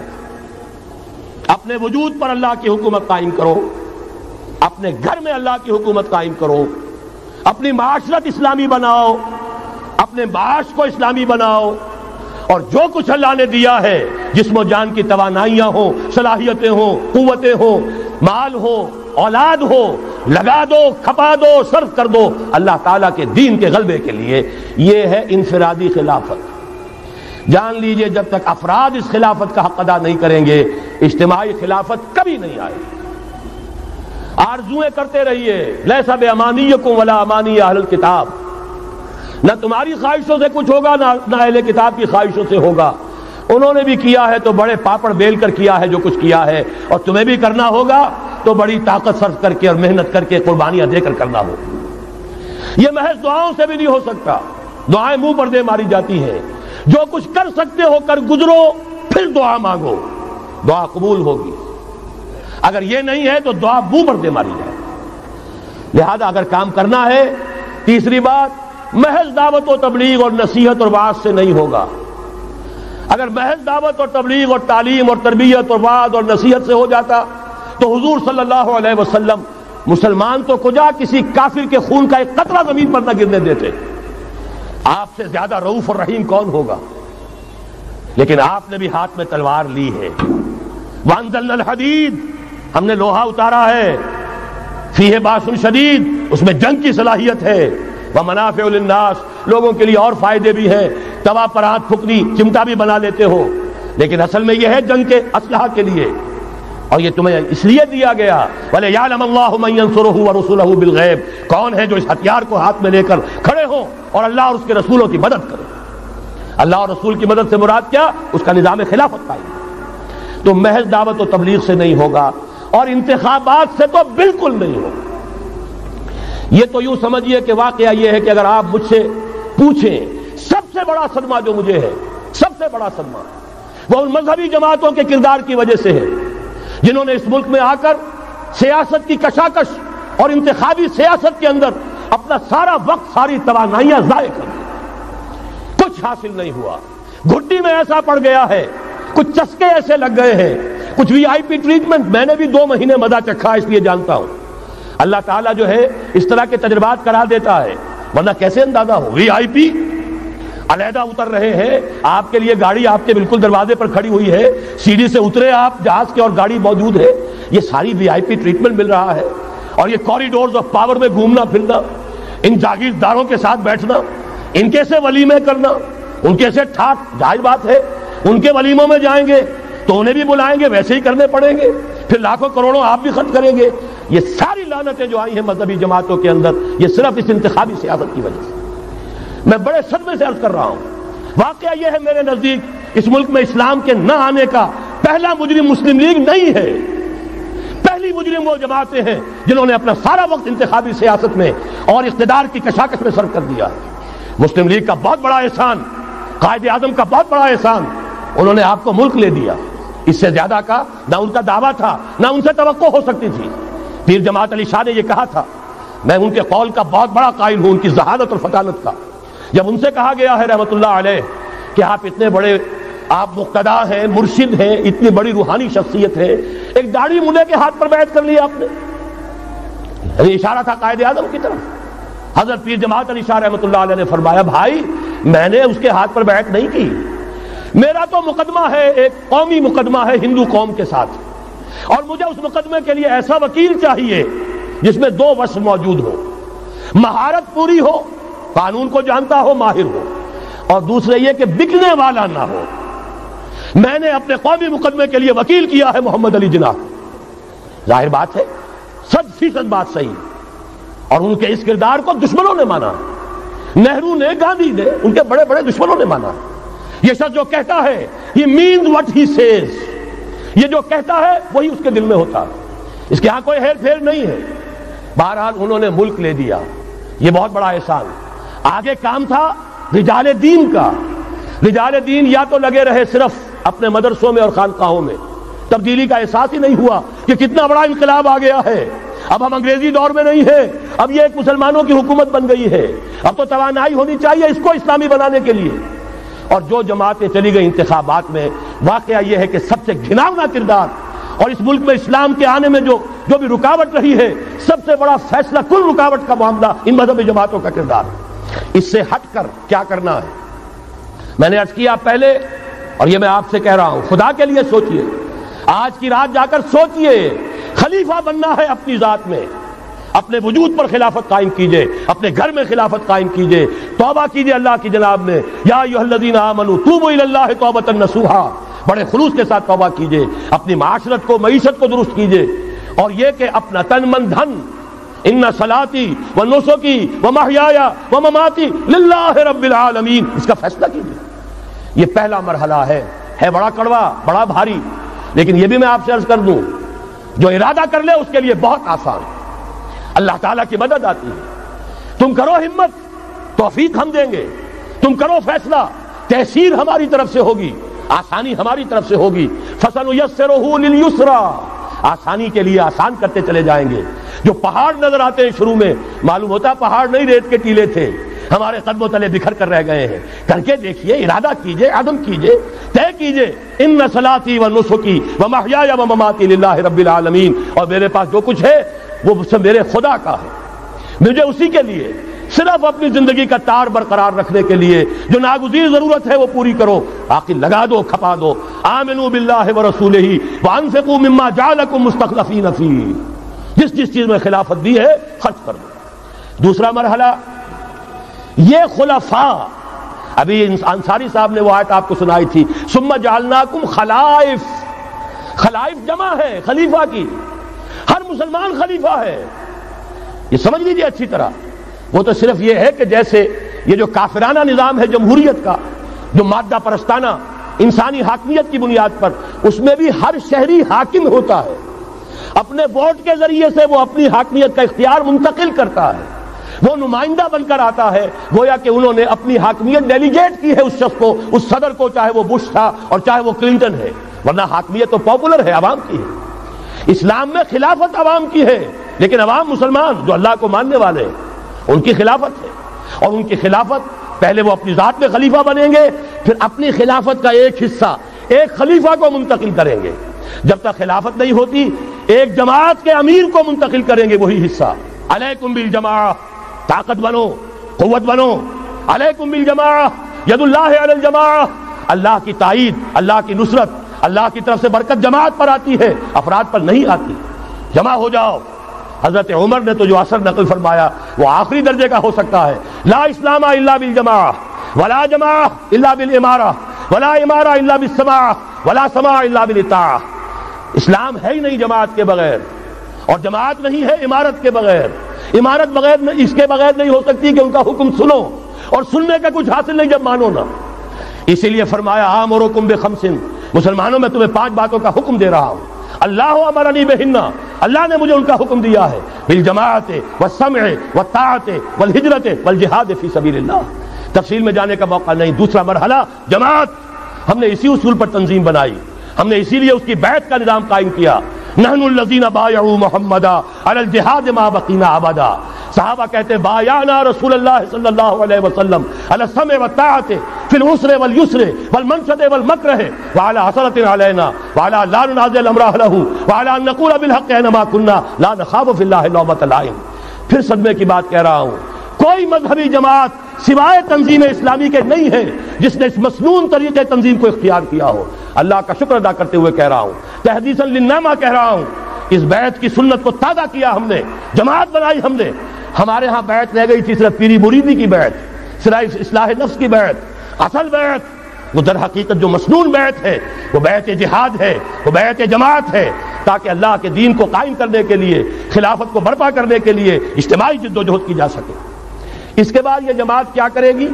خلافت۔ اپنے وجود پر اللہ کی حکومت قائم کرو، اپنے گھر میں اللہ کی حکومت قائم کرو، اپنی معاشرت اسلامی بناؤ، اپنے معاش کو اسلامی بناؤ، اور جو کچھ اللہ نے دیا ہے، جسم و جان کی توانائیاں ہوں، صلاحیتیں ہوں، قوتیں ہوں، مال ہو، اولاد ہو، لگا دو، کھپا دو، صرف کر دو اللہ تعالیٰ کے دین کے غلبے کے لیے۔ یہ ہے انفرادی خلافت۔ جان لیجئے جب تک افراد اس خلافت کا حق ادا نہیں کریں گے، اجتماعی خلافت کبھی نہیں آئے گی۔ آرزویں کرتے رہیے، لیسا بامانیکم ولا امانی اہل الکتاب، نہ تمہاری خواہشوں سے کچھ ہوگا نہ اہل کتاب کی خواہشوں سے ہوگا۔ انہوں نے بھی کیا ہے تو بڑے پاپڑ بیل کر کیا ہے جو کچھ کیا ہے، اور تمہیں بھی کرنا ہوگا تو بڑی طاقت صرف کر کے اور محنت کر کے قربانیاں دے کر کرنا ہوگا۔ یہ محض دعاؤں سے بھی نہیں ہو سکتا، دعائیں منہ پر دے ماری جاتی ہیں۔ جو کچھ کر سکتے ہو کر گزرو، پھر دعا مانگو، دعا قبول ہوگی۔ اگر یہ نہیں ہے تو دعا منہ پر دے ماری جائے۔ لہذا اگر کام کرنا ہے، تیسری بات، محض دعوت و تبلیغ اور نصیحت اور وعظ سے نہیں ہوگا۔ اگر محض دعوت اور تبلیغ اور تعلیم اور تربیت اور وعظ اور نصیحت سے ہو جاتا تو حضور صلی اللہ علیہ وسلم مسلمان تو کجا کسی کافر کے خون کا ایک قطرہ زمین پر نہ گرنے دیتے۔ آپ سے زیادہ رؤوف اور رحیم کون ہوگا؟ لیکن آپ نے بھی ہاتھ میں تلوار لی ہے۔ وانزلنا الحدید، ہم نے لوہا اتارا ہے، فیہ باس شدید، اس میں جنگ کی صلاحیت ہے، ومنافع للناس، لوگوں کے لیے اور فائدے بھی ہیں، توا پر ہاتھ پھکنی چمٹا بھی بنا لیتے ہو، لیکن اصل میں یہ ہے جنگ کے اسلحہ کے لیے، اور یہ تمہیں اس لیے دیا گیا وَلِيَعْلَمَ اللَّهُ مَن يَنصُرُهُ وَرُسُلَهُ بِالْغَيْبِ، کون ہے جو اس ہتھیار کو ہاتھ میں لے کر کھڑے ہوں اور اللہ اور اس کے رسولوں کی مدد کرے۔ اللہ اور رسول کی مدد سے مراد کیا؟ اس کا نظام خلافت قائم۔ تو محض دعوت و تبلیغ سے نہیں ہوگا، اور انتخابات سے تو بالکل نہیں ہوگا۔ یہ تو یوں سمجھیے کہ واقعہ یہ ہے کہ اگر آپ مجھ سے پوچھیں، سب سے بڑا صدمہ جو مجھے ہے، سب سے بڑا صدمہ وہ ان مذہبی جماعتوں کے کردار کی وجہ سے ہے جنہوں نے اس ملک میں آ کر سیاست کی کشاکش اور انتخابی سیاست کے اندر اپنا سارا وقت، ساری توانائیاں ضائع کر دی۔ کچھ حاصل نہیں ہوا، گھٹی میں ایسا پڑ گیا ہے، کچھ چسکے ایسے لگ گئے ہیں، کچھ وی آئی پی ٹریٹمنٹ۔ میں نے بھی 2 مہینے مزہ چکھا، اس لیے جانتا ہوں۔ اللہ تعالیٰ جو ہے اس طرح کے تجربات کرا دیتا ہے، ورنہ کیسے اندازہ ہو؟ وی آئی پی علیحدہ اتر رہے ہیں، آپ کے لیے گاڑی آپ کے بالکل دروازے پر کھڑی ہوئی ہے، سیڑھی سے اترے آپ جہاز کے اور گاڑی موجود ہے، یہ ساری وی آئی پی ٹریٹمنٹ مل رہا ہے، اور یہ کوریڈورز آف پاور میں گھومنا پھرنا، ان جاگیرداروں کے ساتھ بیٹھنا، ان کے سے ولیمے کرنا، ان کے سے ٹھاٹ، ظاہر بات ہے ان کے ولیموں میں جائیں گے تو انہیں بھی بلائیں گے، ویسے ہی کرنے پڑیں گے، پھر لاکھوں کروڑوں آپ بھی خرچ کریں گے۔ یہ ساری لعنتیں جو آئی ہیں مذہبی جماعتوں کے اندر، یہ صرف اس انتخابی سیاست کی وجہ سے۔ میں بڑے صدمے سے عرض کر رہا ہوں، واقعہ یہ ہے میرے نزدیک اس ملک میں اسلام کے نہ آنے کا پہلا مجرم مسلم لیگ نہیں ہے، پہلی مجرم وہ جماعتیں ہیں جنہوں نے اپنا سارا وقت انتخابی سیاست میں اور اقتدار کی کشاکش میں صرف کر دیا ہے۔ مسلم لیگ کا بہت بڑا احسان، قائد اعظم کا بہت بڑا احسان، انہوں نے آپ کو ملک لے دیا، اس سے زیادہ کا نہ ان کا دعویٰ تھا نہ ان سے توقع ہو سکتی تھی۔ پیر جماعت علی شاہ نے یہ کہا تھا، میں ان کے قول کا بہت بڑا قائل ہوں، ان کی ذہانت اور فطانت کا۔ جب ان سے کہا گیا ہے رحمت اللہ علیہ کہ آپ اتنے بڑے، آپ مقتدا ہیں، مرشد ہیں، اتنی بڑی روحانی شخصیت ہے، ایک داڑھی ملے کے ہاتھ پر بیعت کر لی آپ نے، یہ اشارہ تھا قائد اعظم کی طرف۔ حضرت پیر جماعت علی شاہ رحمۃ اللہ علیہ نے فرمایا بھائی میں نے اس کے ہاتھ پر بیعت نہیں کی، میرا تو مقدمہ ہے، ایک قومی مقدمہ ہے ہندو قوم کے ساتھ، اور مجھے اس مقدمے کے لیے ایسا وکیل چاہیے جس میں دو وصف موجود ہو، مہارت پوری ہو، قانون کو جانتا ہو، ماہر ہو، اور دوسرے یہ کہ بکنے والا نہ ہو۔ میں نے اپنے قومی مقدمے کے لیے وکیل کیا ہے محمد علی جناح۔ ظاہر بات ہے 100% بات صحیح، اور ان کے اس کردار کو دشمنوں نے مانا، نہرو نے، گاندھی نے، ان کے بڑے بڑے دشمنوں نے مانا۔ یہ شخص جو کہتا ہے he means what he says، یہ جو کہتا ہے وہی اس کے دل میں ہوتا، اس کے ہاں کوئی ہیر پھیر نہیں ہے۔ بہرحال انہوں نے ملک لے دیا، یہ بہت بڑا احسان۔ آگے کام تھا رجال دین کا۔ رجال دین یا تو لگے رہے صرف اپنے مدرسوں میں اور خانقاہوں میں، تبدیلی کا احساس ہی نہیں ہوا کہ کتنا بڑا انقلاب آ گیا ہے، اب ہم انگریزی دور میں نہیں ہیں، اب یہ ایک مسلمانوں کی حکومت بن گئی ہے، اب تو توانائی ہونی چاہیے اس کو اسلامی بنانے کے لیے۔ اور جو جماعتیں چلی گئی انتخابات میں، واقعہ یہ ہے کہ سب سے گھناؤنا کردار، اور اس ملک میں اسلام کے آنے میں جو بھی رکاوٹ رہی ہے، سب سے بڑا فیصلہ کن رکاوٹ کا معاملہ ان مذہبی جماعتوں کا کردار۔ اس سے ہٹ کر کیا کرنا ہے، میں نے عرض کیا پہلے، اور یہ میں آپ سے کہہ رہا ہوں، خدا کے لیے سوچئے، آج کی رات جا کر سوچئے، خلیفہ بننا ہے اپنی ذات میں، اپنے وجود پر خلافت قائم کیجئے، اپنے گھر میں خلافت قائم کیجئے، توبہ کیجئے اللہ کی جناب میں، یا ایھا الذین آمنوا توبوا الی اللہ توبۃ نصوحا، بڑے خلوص کے ساتھ توبہ کیجئے، اپنی معاشرت کو، معیشت کو درست کیجئے، اور یہ کہ اپنا تن من دھن، ان صلاتی و نسکی و محیای و مماتی للہ رب العالمین، اس کا فیصلہ کیجئے۔ یہ پہلا مرحلہ ہے بڑا کڑوا، بڑا بھاری، لیکن یہ بھی میں آپ سے عرض کر دوں، جو ارادہ کر لے اس کے لیے بہت آسان، اللہ تعالیٰ کی مدد آتی ہے۔ تم کرو ہمت، توفیق ہم دیں گے، تم کرو فیصلہ، تحصیل ہماری طرف سے ہوگی، آسانی ہماری طرف سے ہوگی۔ فَسَنُيَسِّرُهُ لِلْيُسْرَىٰ، آسانی کے لیے آسان کرتے چلے جائیں گے۔ جو پہاڑ نظر آتے ہیں شروع میں، معلوم ہوتا پہاڑ نہیں، ریت کے ٹیلے تھے، ہمارے قدموں تلے بکھر کر رہ گئے ہیں۔ کر کے دیکھیے، ارادہ کیجئے، عزم کیجئے، طے کیجئے، ان صلاتی و نسکی و محیای و مماتی للہ رب العالمین، اور میرے پاس جو کچھ ہے وہ میرے خدا کا ہے، مجھے اسی کے لیے صرف اپنی زندگی کا تار برقرار رکھنے کے لیے جو ناگزیر ضرورت ہے وہ پوری کرو، باقی لگا دو، کھپا دو۔ آمنوا باللہ ورسولہ وانفقوا مما جعلکم مستخلفین فیہ، جس چیز میں خلافت دی ہے خرچ کر دو۔ دوسرا مرحلہ، یہ خلفاء، ابھی انصاری صاحب نے وہ آیت آپ کو سنائی تھی، ثم جعلناکم خلائف، خلائف جمع ہے خلیفہ کی، ہر مسلمان خلیفہ ہے، یہ سمجھ لیجیے اچھی طرح۔ وہ تو صرف یہ ہے کہ جیسے یہ جو کافرانہ نظام ہے جمہوریت کا، جو مادہ پرستانہ انسانی حاکمیت کی بنیاد پر، اس میں بھی ہر شہری حاکم ہوتا ہے، اپنے ووٹ کے ذریعے سے وہ اپنی حاکمیت کا اختیار منتقل کرتا ہے، وہ نمائندہ بن کر آتا ہے، گویا کہ انہوں نے اپنی حاکمیت ڈیلیگیٹ کی ہے اس شخص کو، اس صدر کو، چاہے وہ بش تھا اور چاہے وہ کلنٹن ہے، ورنہ حاکمیت تو پاپولر ہے، عوام کی ہے۔ اسلام میں خلافت عوام کی ہے، لیکن عوام مسلمان جو اللہ کو ماننے والے ہیں ان کی خلافت ہے، اور ان کی خلافت پہلے وہ اپنی ذات میں خلیفہ بنیں گے، پھر اپنی خلافت کا ایک حصہ ایک خلیفہ کو منتقل کریں گے۔ جب تک خلافت نہیں ہوتی ایک جماعت کے امیر کو منتقل کریں گے وہی حصہ۔ علیکم بالجماعہ، طاقت بنو، قوت بنو، علیکم بالجماعہ، ید اللہ علی الجماعہ، اللہ کی تائید، اللہ کی نصرت، اللہ کی طرف سے برکت جماعت پر آتی ہے، افراد پر نہیں آتی۔ جمع ہو جاؤ۔ حضرت عمر نے تو جو اثر نقل فرمایا وہ آخری درجے کا ہو سکتا ہے، لا اسلام الا بالجماعہ، ولا جماعہ الا بالامارہ، ولا امارہ الا بالسماع، ولا سماع الا بالاطاعہ۔ اسلام ہے ہی نہیں جماعت کے بغیر، اور جماعت نہیں ہے امارت کے بغیر، امارت اس کے بغیر نہیں ہو سکتی کہ ان کا حکم سنو، اور سننے کا کچھ حاصل نہیں جب مانو نہ۔ اسی لیے فرمایا آمرکم بخمس، مسلمانوں میں تمہیں 5 باتوں کا حکم دے رہا ہوں، اللہ امرنی بہن، اللہ نے مجھے ان کا حکم دیا ہے، بالجماعت والسمع والطاعت والہجرت والجہاد فی سبیل اللہ۔ تفصیل میں جانے کا موقع نہیں۔ دوسرا مرحلہ جماعت، ہم نے اسی اصول پر تنظیم بنائی، ہم نے اسی لیے اس کی بیعت کا نظام قائم کیا۔ نحن الذین بایعوا محمدا علی الجہاد ما بقینا ابدا، صحابہ کہتے ہیں بایعنا رسول اللہ صلی اللہ علیہ وسلم علی السمع والطاعت فی العسر والیسر والمنشط والمکرہ وعلی حسرۃ علینا وعلی لا ننازع الامر اہلہ وعلی ان نقول بالحق اینما کنا لا نخاف فی اللہ لومۃ لائم۔ پھر صدمے کی بات کہہ رہا ہوں، کوئی مذہبی جماعت سوائے تنظیم اسلامی کے نہیں ہے جس نے اس مسنون طریقے تنظیم کو اختیار کیا ہو. اللہ کا شکر ادا کرتے ہوئے کہہ رہا ہوں, تحدیثاً للنعمہ کہہ رہا ہوں, اس بیعت کی سنت کو تازہ کیا ہم نے, جماعت بنائی ہم نے. ہمارے ہاں بیعت رہ گئی تھی صرف پیری مریدی کی بیعت, صرف اصلاح نفس کی بیعت. اصل بیعت وہ در حقیقت جو مسنون بیعت ہے وہ بیعت جہاد ہے, وہ بیعت جماعت ہے, تاکہ اللہ کے دین کو قائم کرنے کے لیے, خلافت کو برپا کرنے کے لیے اجتماعی جد و جہد کی جا سکے. اس کے بعد یہ جماعت کیا کرے گی؟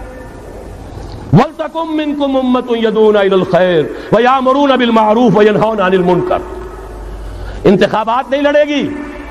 وَلْتَكُن مِّنكُمْ أُمَّةٌ يَدْعُونَ إِلَى الْخَيْرِ وَيَأْمُرُونَ بِالْمَعْرُوفِ وَيَنْهَوْنَ عَنِ الْمُنكَرِ. انتخابات نہیں لڑے گی,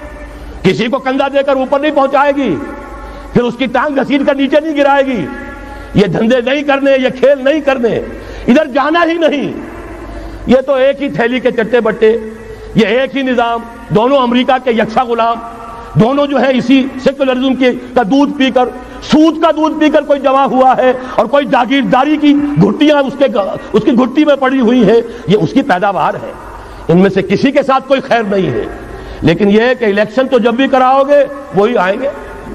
کسی کو کندھا دے کر اوپر نہیں پہنچائے گی, پھر اس کی ٹانگ گھسیٹ کر نیچے نہیں گرائے گی. یہ دھندے نہیں کرنے, یہ کھیل نہیں کرنے, ادھر جانا ہی نہیں. یہ تو ایک ہی تھیلی کے چٹے بٹے, یہ ایک ہی نظام, دونوں امریکہ کے یکساں غلام, دونوں جو ہے اسی سیکولرزم کا دودھ پی کر, سود کا دودھ پی کر کوئی جمع ہوا ہے اور کوئی جاگیرداری کی گھٹیاں اس کی گھٹی میں پڑی ہوئی ہے. یہ اس کی پیداوار ہے, ان میں سے کسی کے ساتھ کوئی خیر نہیں ہے. لیکن یہ ہے کہ الیکشن تو جب بھی کراؤ گے وہی آئیں گے.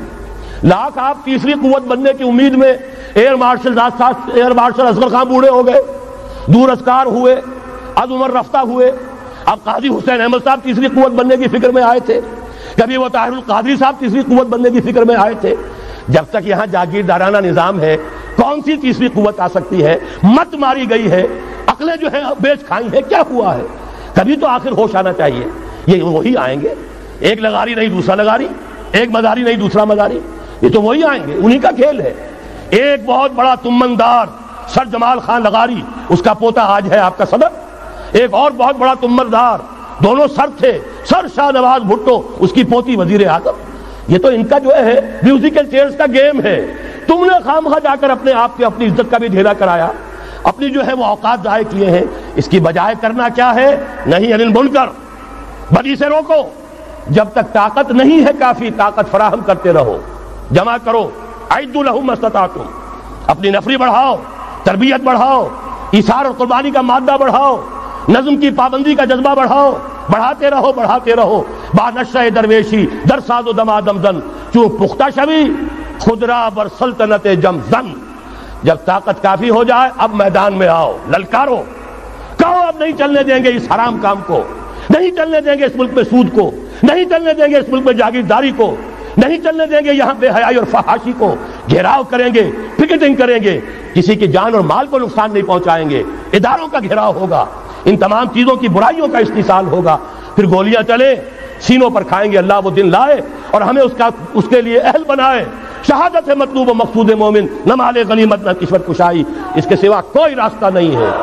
لاکھ آپ تیسری قوت بننے کی امید میں ایئر مارشل اصغر خان بوڑھے ہو گئے, دور اسکار ہوئے, از عمر رفتہ ہوئے. اب قاضی حسین احمد صاحب تیسری قوت بننے کی فکر میں آئے تھے, کبھی وہ طاہر القادری صاحب تیسری قوت بننے کی فکر میں آئے تھے. جب تک یہاں جاگیردارانہ نظام ہے کون سی تیسری قوت آ سکتی ہے؟ مت ماری گئی ہے, عقلیں جو ہے بیچ کھائی ہیں, کیا ہوا ہے؟ کبھی تو آخر ہوش آنا چاہیے. یہ وہی آئیں گے, ایک لغاری نہیں دوسرا لغاری, ایک مزاری نہیں دوسرا مزاری, یہ تو وہی آئیں گے, انہی کا کھیل ہے. ایک بہت بڑا تمندار سر جمال خان لغاری, اس کا پوتا آج ہے آپ کا صدر. ایک اور بہت بڑا تمندار, دونوں سر تھے, سر شاہ نواز بھٹو, اس کی پوتی وزیر اعظم. یہ تو ان کا جو ہے میوزیکل چیئرز کا گیم ہے. تم نے خامخواہ جا کر اپنے آپ کی اپنی عزت کا بھی ڈھیلا کرایا, اپنی جو ہے وہ اوقات ضائع کیے ہیں. اس کی بجائے کرنا کیا ہے؟ نہیں انل منکر, بدی سے روکو. جب تک طاقت نہیں ہے کافی, طاقت فراہم کرتے رہو, جمع کرو. اعدوا لهم ما استطعتم, اپنی نفری بڑھاؤ, تربیت بڑھاؤ, ایثار اور قربانی کا مادہ بڑھاؤ, نظم کی پابندی کا جذبہ بڑھاؤ. بڑھاتے رہو بڑھاتے رہو. با نشہ درویشی در ساز و دما دمزن, چوں پختہ شوی خدرا بر سلطنت جم زن. جب طاقت کافی ہو جائے اب میدان میں آؤ, للکارو, کہو اب نہیں چلنے دیں گے اس حرام کام کو, نہیں چلنے دیں گے اس ملک میں سود کو, نہیں چلنے دیں گے اس ملک میں جاگیرداری کو, نہیں چلنے دیں گے یہاں بے حیائی اور فحاشی کو. گھیراؤ کریں گے, پکٹنگ کریں گے, کسی کی جان اور مال کو نقصان نہیں پہنچائیں گے. اداروں کا گھیراؤ ہوگا, ان تمام چیزوں کی برائیوں کا استحصال ہوگا. پھر گولیاں چلے سینوں پر کھائیں گے. اللہ وہ دن لائے اور ہمیں اس کے لیے اہل بنائے. شہادت ہے مطلوب و مقصود مومن, نہ مال غنیمت نہ کشور کشائی, اس کے سوا کوئی راستہ نہیں ہے.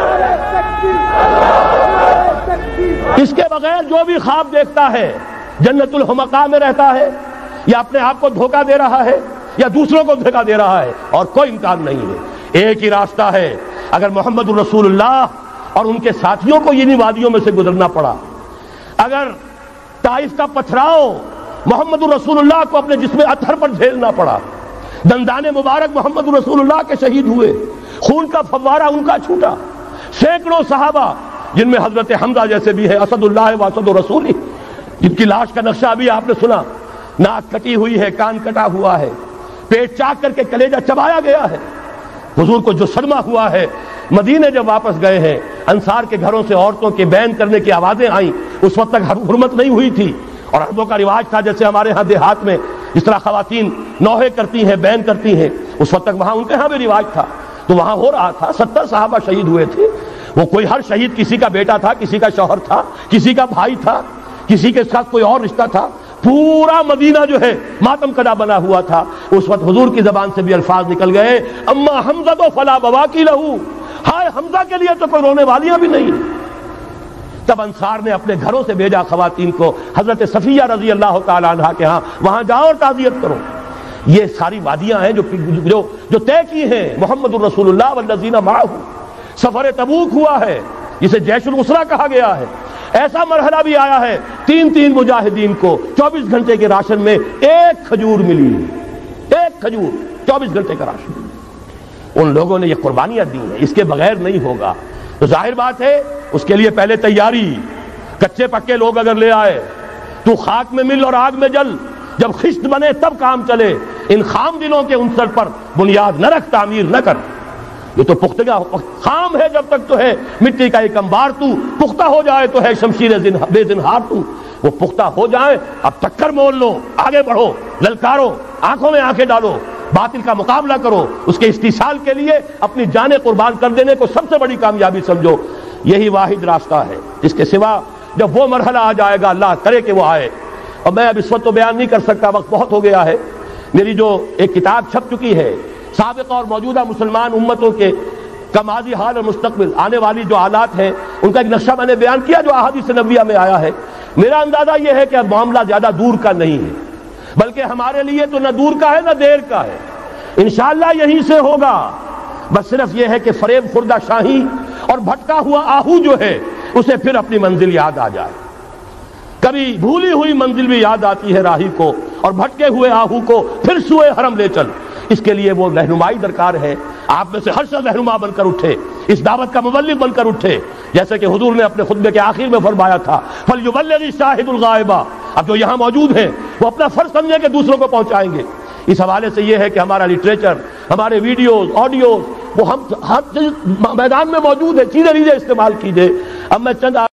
اس کے بغیر جو بھی خواب دیکھتا ہے جنت الحمقاء میں رہتا ہے, یا اپنے آپ کو دھوکہ دے رہا ہے, یا دوسروں کو دھوکہ دے رہا ہے, اور کوئی امکان نہیں ہے. ایک ہی راستہ ہے. اگر محمد الرسول اللہ اور ان کے ساتھیوں کو انہی وادیوں میں سے گزرنا پڑا, اگر طائف کا پتھراؤ محمد الرسول اللہ کو اپنے جسم اطہر پر جھیلنا پڑا, دندان مبارک محمد الرسول اللہ کے شہید ہوئے, خون کا فوارہ ان کا چھوٹا, سینکڑوں صحابہ جن میں حضرت حمزہ جیسے بھی ہے, اسد اللہ و اسد الرسول, جن کی لاش کا نقشہ ابھی آپ نے سنا, ناک کٹی ہوئی ہے, کان کٹا ہوا ہے, پیٹ چاک کر کے کلیجہ چبایا گیا ہے. حضور کو جو صدمہ ہوا ہے, مدینے جب واپس گئے ہیں, انصار کے گھروں سے عورتوں کے بین کرنے کی آوازیں آئیں. اس وقت تک حرمت نہیں ہوئی تھی, اور عربوں کا رواج تھا جیسے ہمارے ہاں دیہات میں جس طرح خواتین نوحے کرتی ہیں, بین کرتی ہیں, اس وقت تک وہاں ان کے ہاں بھی رواج تھا. تو وہاں ہو رہا تھا. 70 صحابہ شہید ہوئے تھے. وہ کوئی ہر شہید کسی کا بیٹا تھا, کسی کا شوہر تھا, کسی کا بھائی تھا, کسی کے ساتھ کوئی اور رشتہ تھا. پورا مدینہ جو ہے ماتم کدا بنا ہوا تھا. اس وقت حضور کی زبان سے بھی الفاظ نکل گئے, اما حمزہ تو فلا بواکی لہو, ہائے حمزہ کے لیے تو کوئی رونے والیاں بھی نہیں. تب انصار نے اپنے گھروں سے بھیجا خواتین کو, حضرت صفیہ رضی اللہ تعالی عنہا کے ہاں, وہاں جاؤ اور تعزیت کرو. یہ ساری وادیاں ہیں جو طے کی ہیں محمد الرسول اللہ والذین معہ. سفر تبوک ہوا ہے جسے جیش العسرہ کہا گیا ہے. ایسا مرحلہ بھی آیا ہے 3 مجاہدین کو 24 گھنٹے کے راشن میں ایک کھجور ملی, ایک کھجور, 24 گھنٹے کا راشن. ان لوگوں نے یہ قربانیاں دی ہیں, اس کے بغیر نہیں ہوگا. تو ظاہر بات ہے اس کے لیے پہلے تیاری. کچے پکے لوگ اگر لے آئے, تو خاک میں مل اور آگ میں جل, جب خشت بنے تب کام چلے. ان خام دلوں کے عنصر پر بنیاد نہ رکھ، تعمیر نہ کر۔ یہ تو پختگا خام ہے جب تک تو ہے مٹی کا ایک انبار، تو پختہ ہو جائے تو ہے شمشیر بے زنہار تو۔ وہ پختہ ہو جائے، اب ٹکر مول لو، آگے بڑھو، للکارو، آنکھوں میں آنکھیں ڈالو، باطل کا مقابلہ کرو، اس کے استحصال کے لیے اپنی جانیں قربان کر دینے کو سب سے بڑی کامیابی سمجھو۔ یہی واحد راستہ ہے، اس کے سوا جب وہ مرحلہ آ جائے گا، اللہ کرے کہ وہ آئے، اور میں اب اس وقت تو بیان نہیں کر سکتا، وقت بہت ہو گیا ہے۔ میری جو ایک کتاب چھپ چکی ہے سابقہ اور موجودہ مسلمان امتوں کے کا ماضی، حال اور مستقبل، آنے والی جو حالات ہیں ان کا ایک نقشہ میں نے بیان کیا جو احادیث نبویہ میں آیا ہے۔ میرا اندازہ یہ ہے کہ اب معاملہ زیادہ دور کا نہیں ہے، بلکہ ہمارے لیے تو نہ دور کا ہے نہ دیر کا ہے، انشاءاللہ یہیں سے ہوگا۔ بس صرف یہ ہے کہ فریب خوردہ شاہی اور بھٹکا ہوا آہو جو ہے اسے پھر اپنی منزل یاد آ جائے۔ کبھی بھولی ہوئی منزل بھی یاد آتی ہے راہی کو، اور بھٹکے ہوئے آہو کو پھر سوئے حرم لے چل۔ اس کے لیے وہ رہنمائی درکار ہے، آپ میں سے ہر شخص رہنما بن کر اٹھے، اس دعوت کا مبلغ بن کر اٹھے، جیسے کہ حضور نے اپنے خطبے کے آخر میں فرمایا تھا فَلْيُبَلِّغِ الشَّاهِدُ الْغَائِبَ۔ اب جو یہاں موجود ہیں وہ اپنا فرض سمجھیں کہ دوسروں کو پہنچائیں گے۔ اس حوالے سے یہ ہے کہ ہمارا لٹریچر، ہمارے ویڈیوز، آڈیوز، وہ ہم ہر میدان میں موجود ہے، چیزیں ریزیں استعمال کیجئے۔ اب میں چند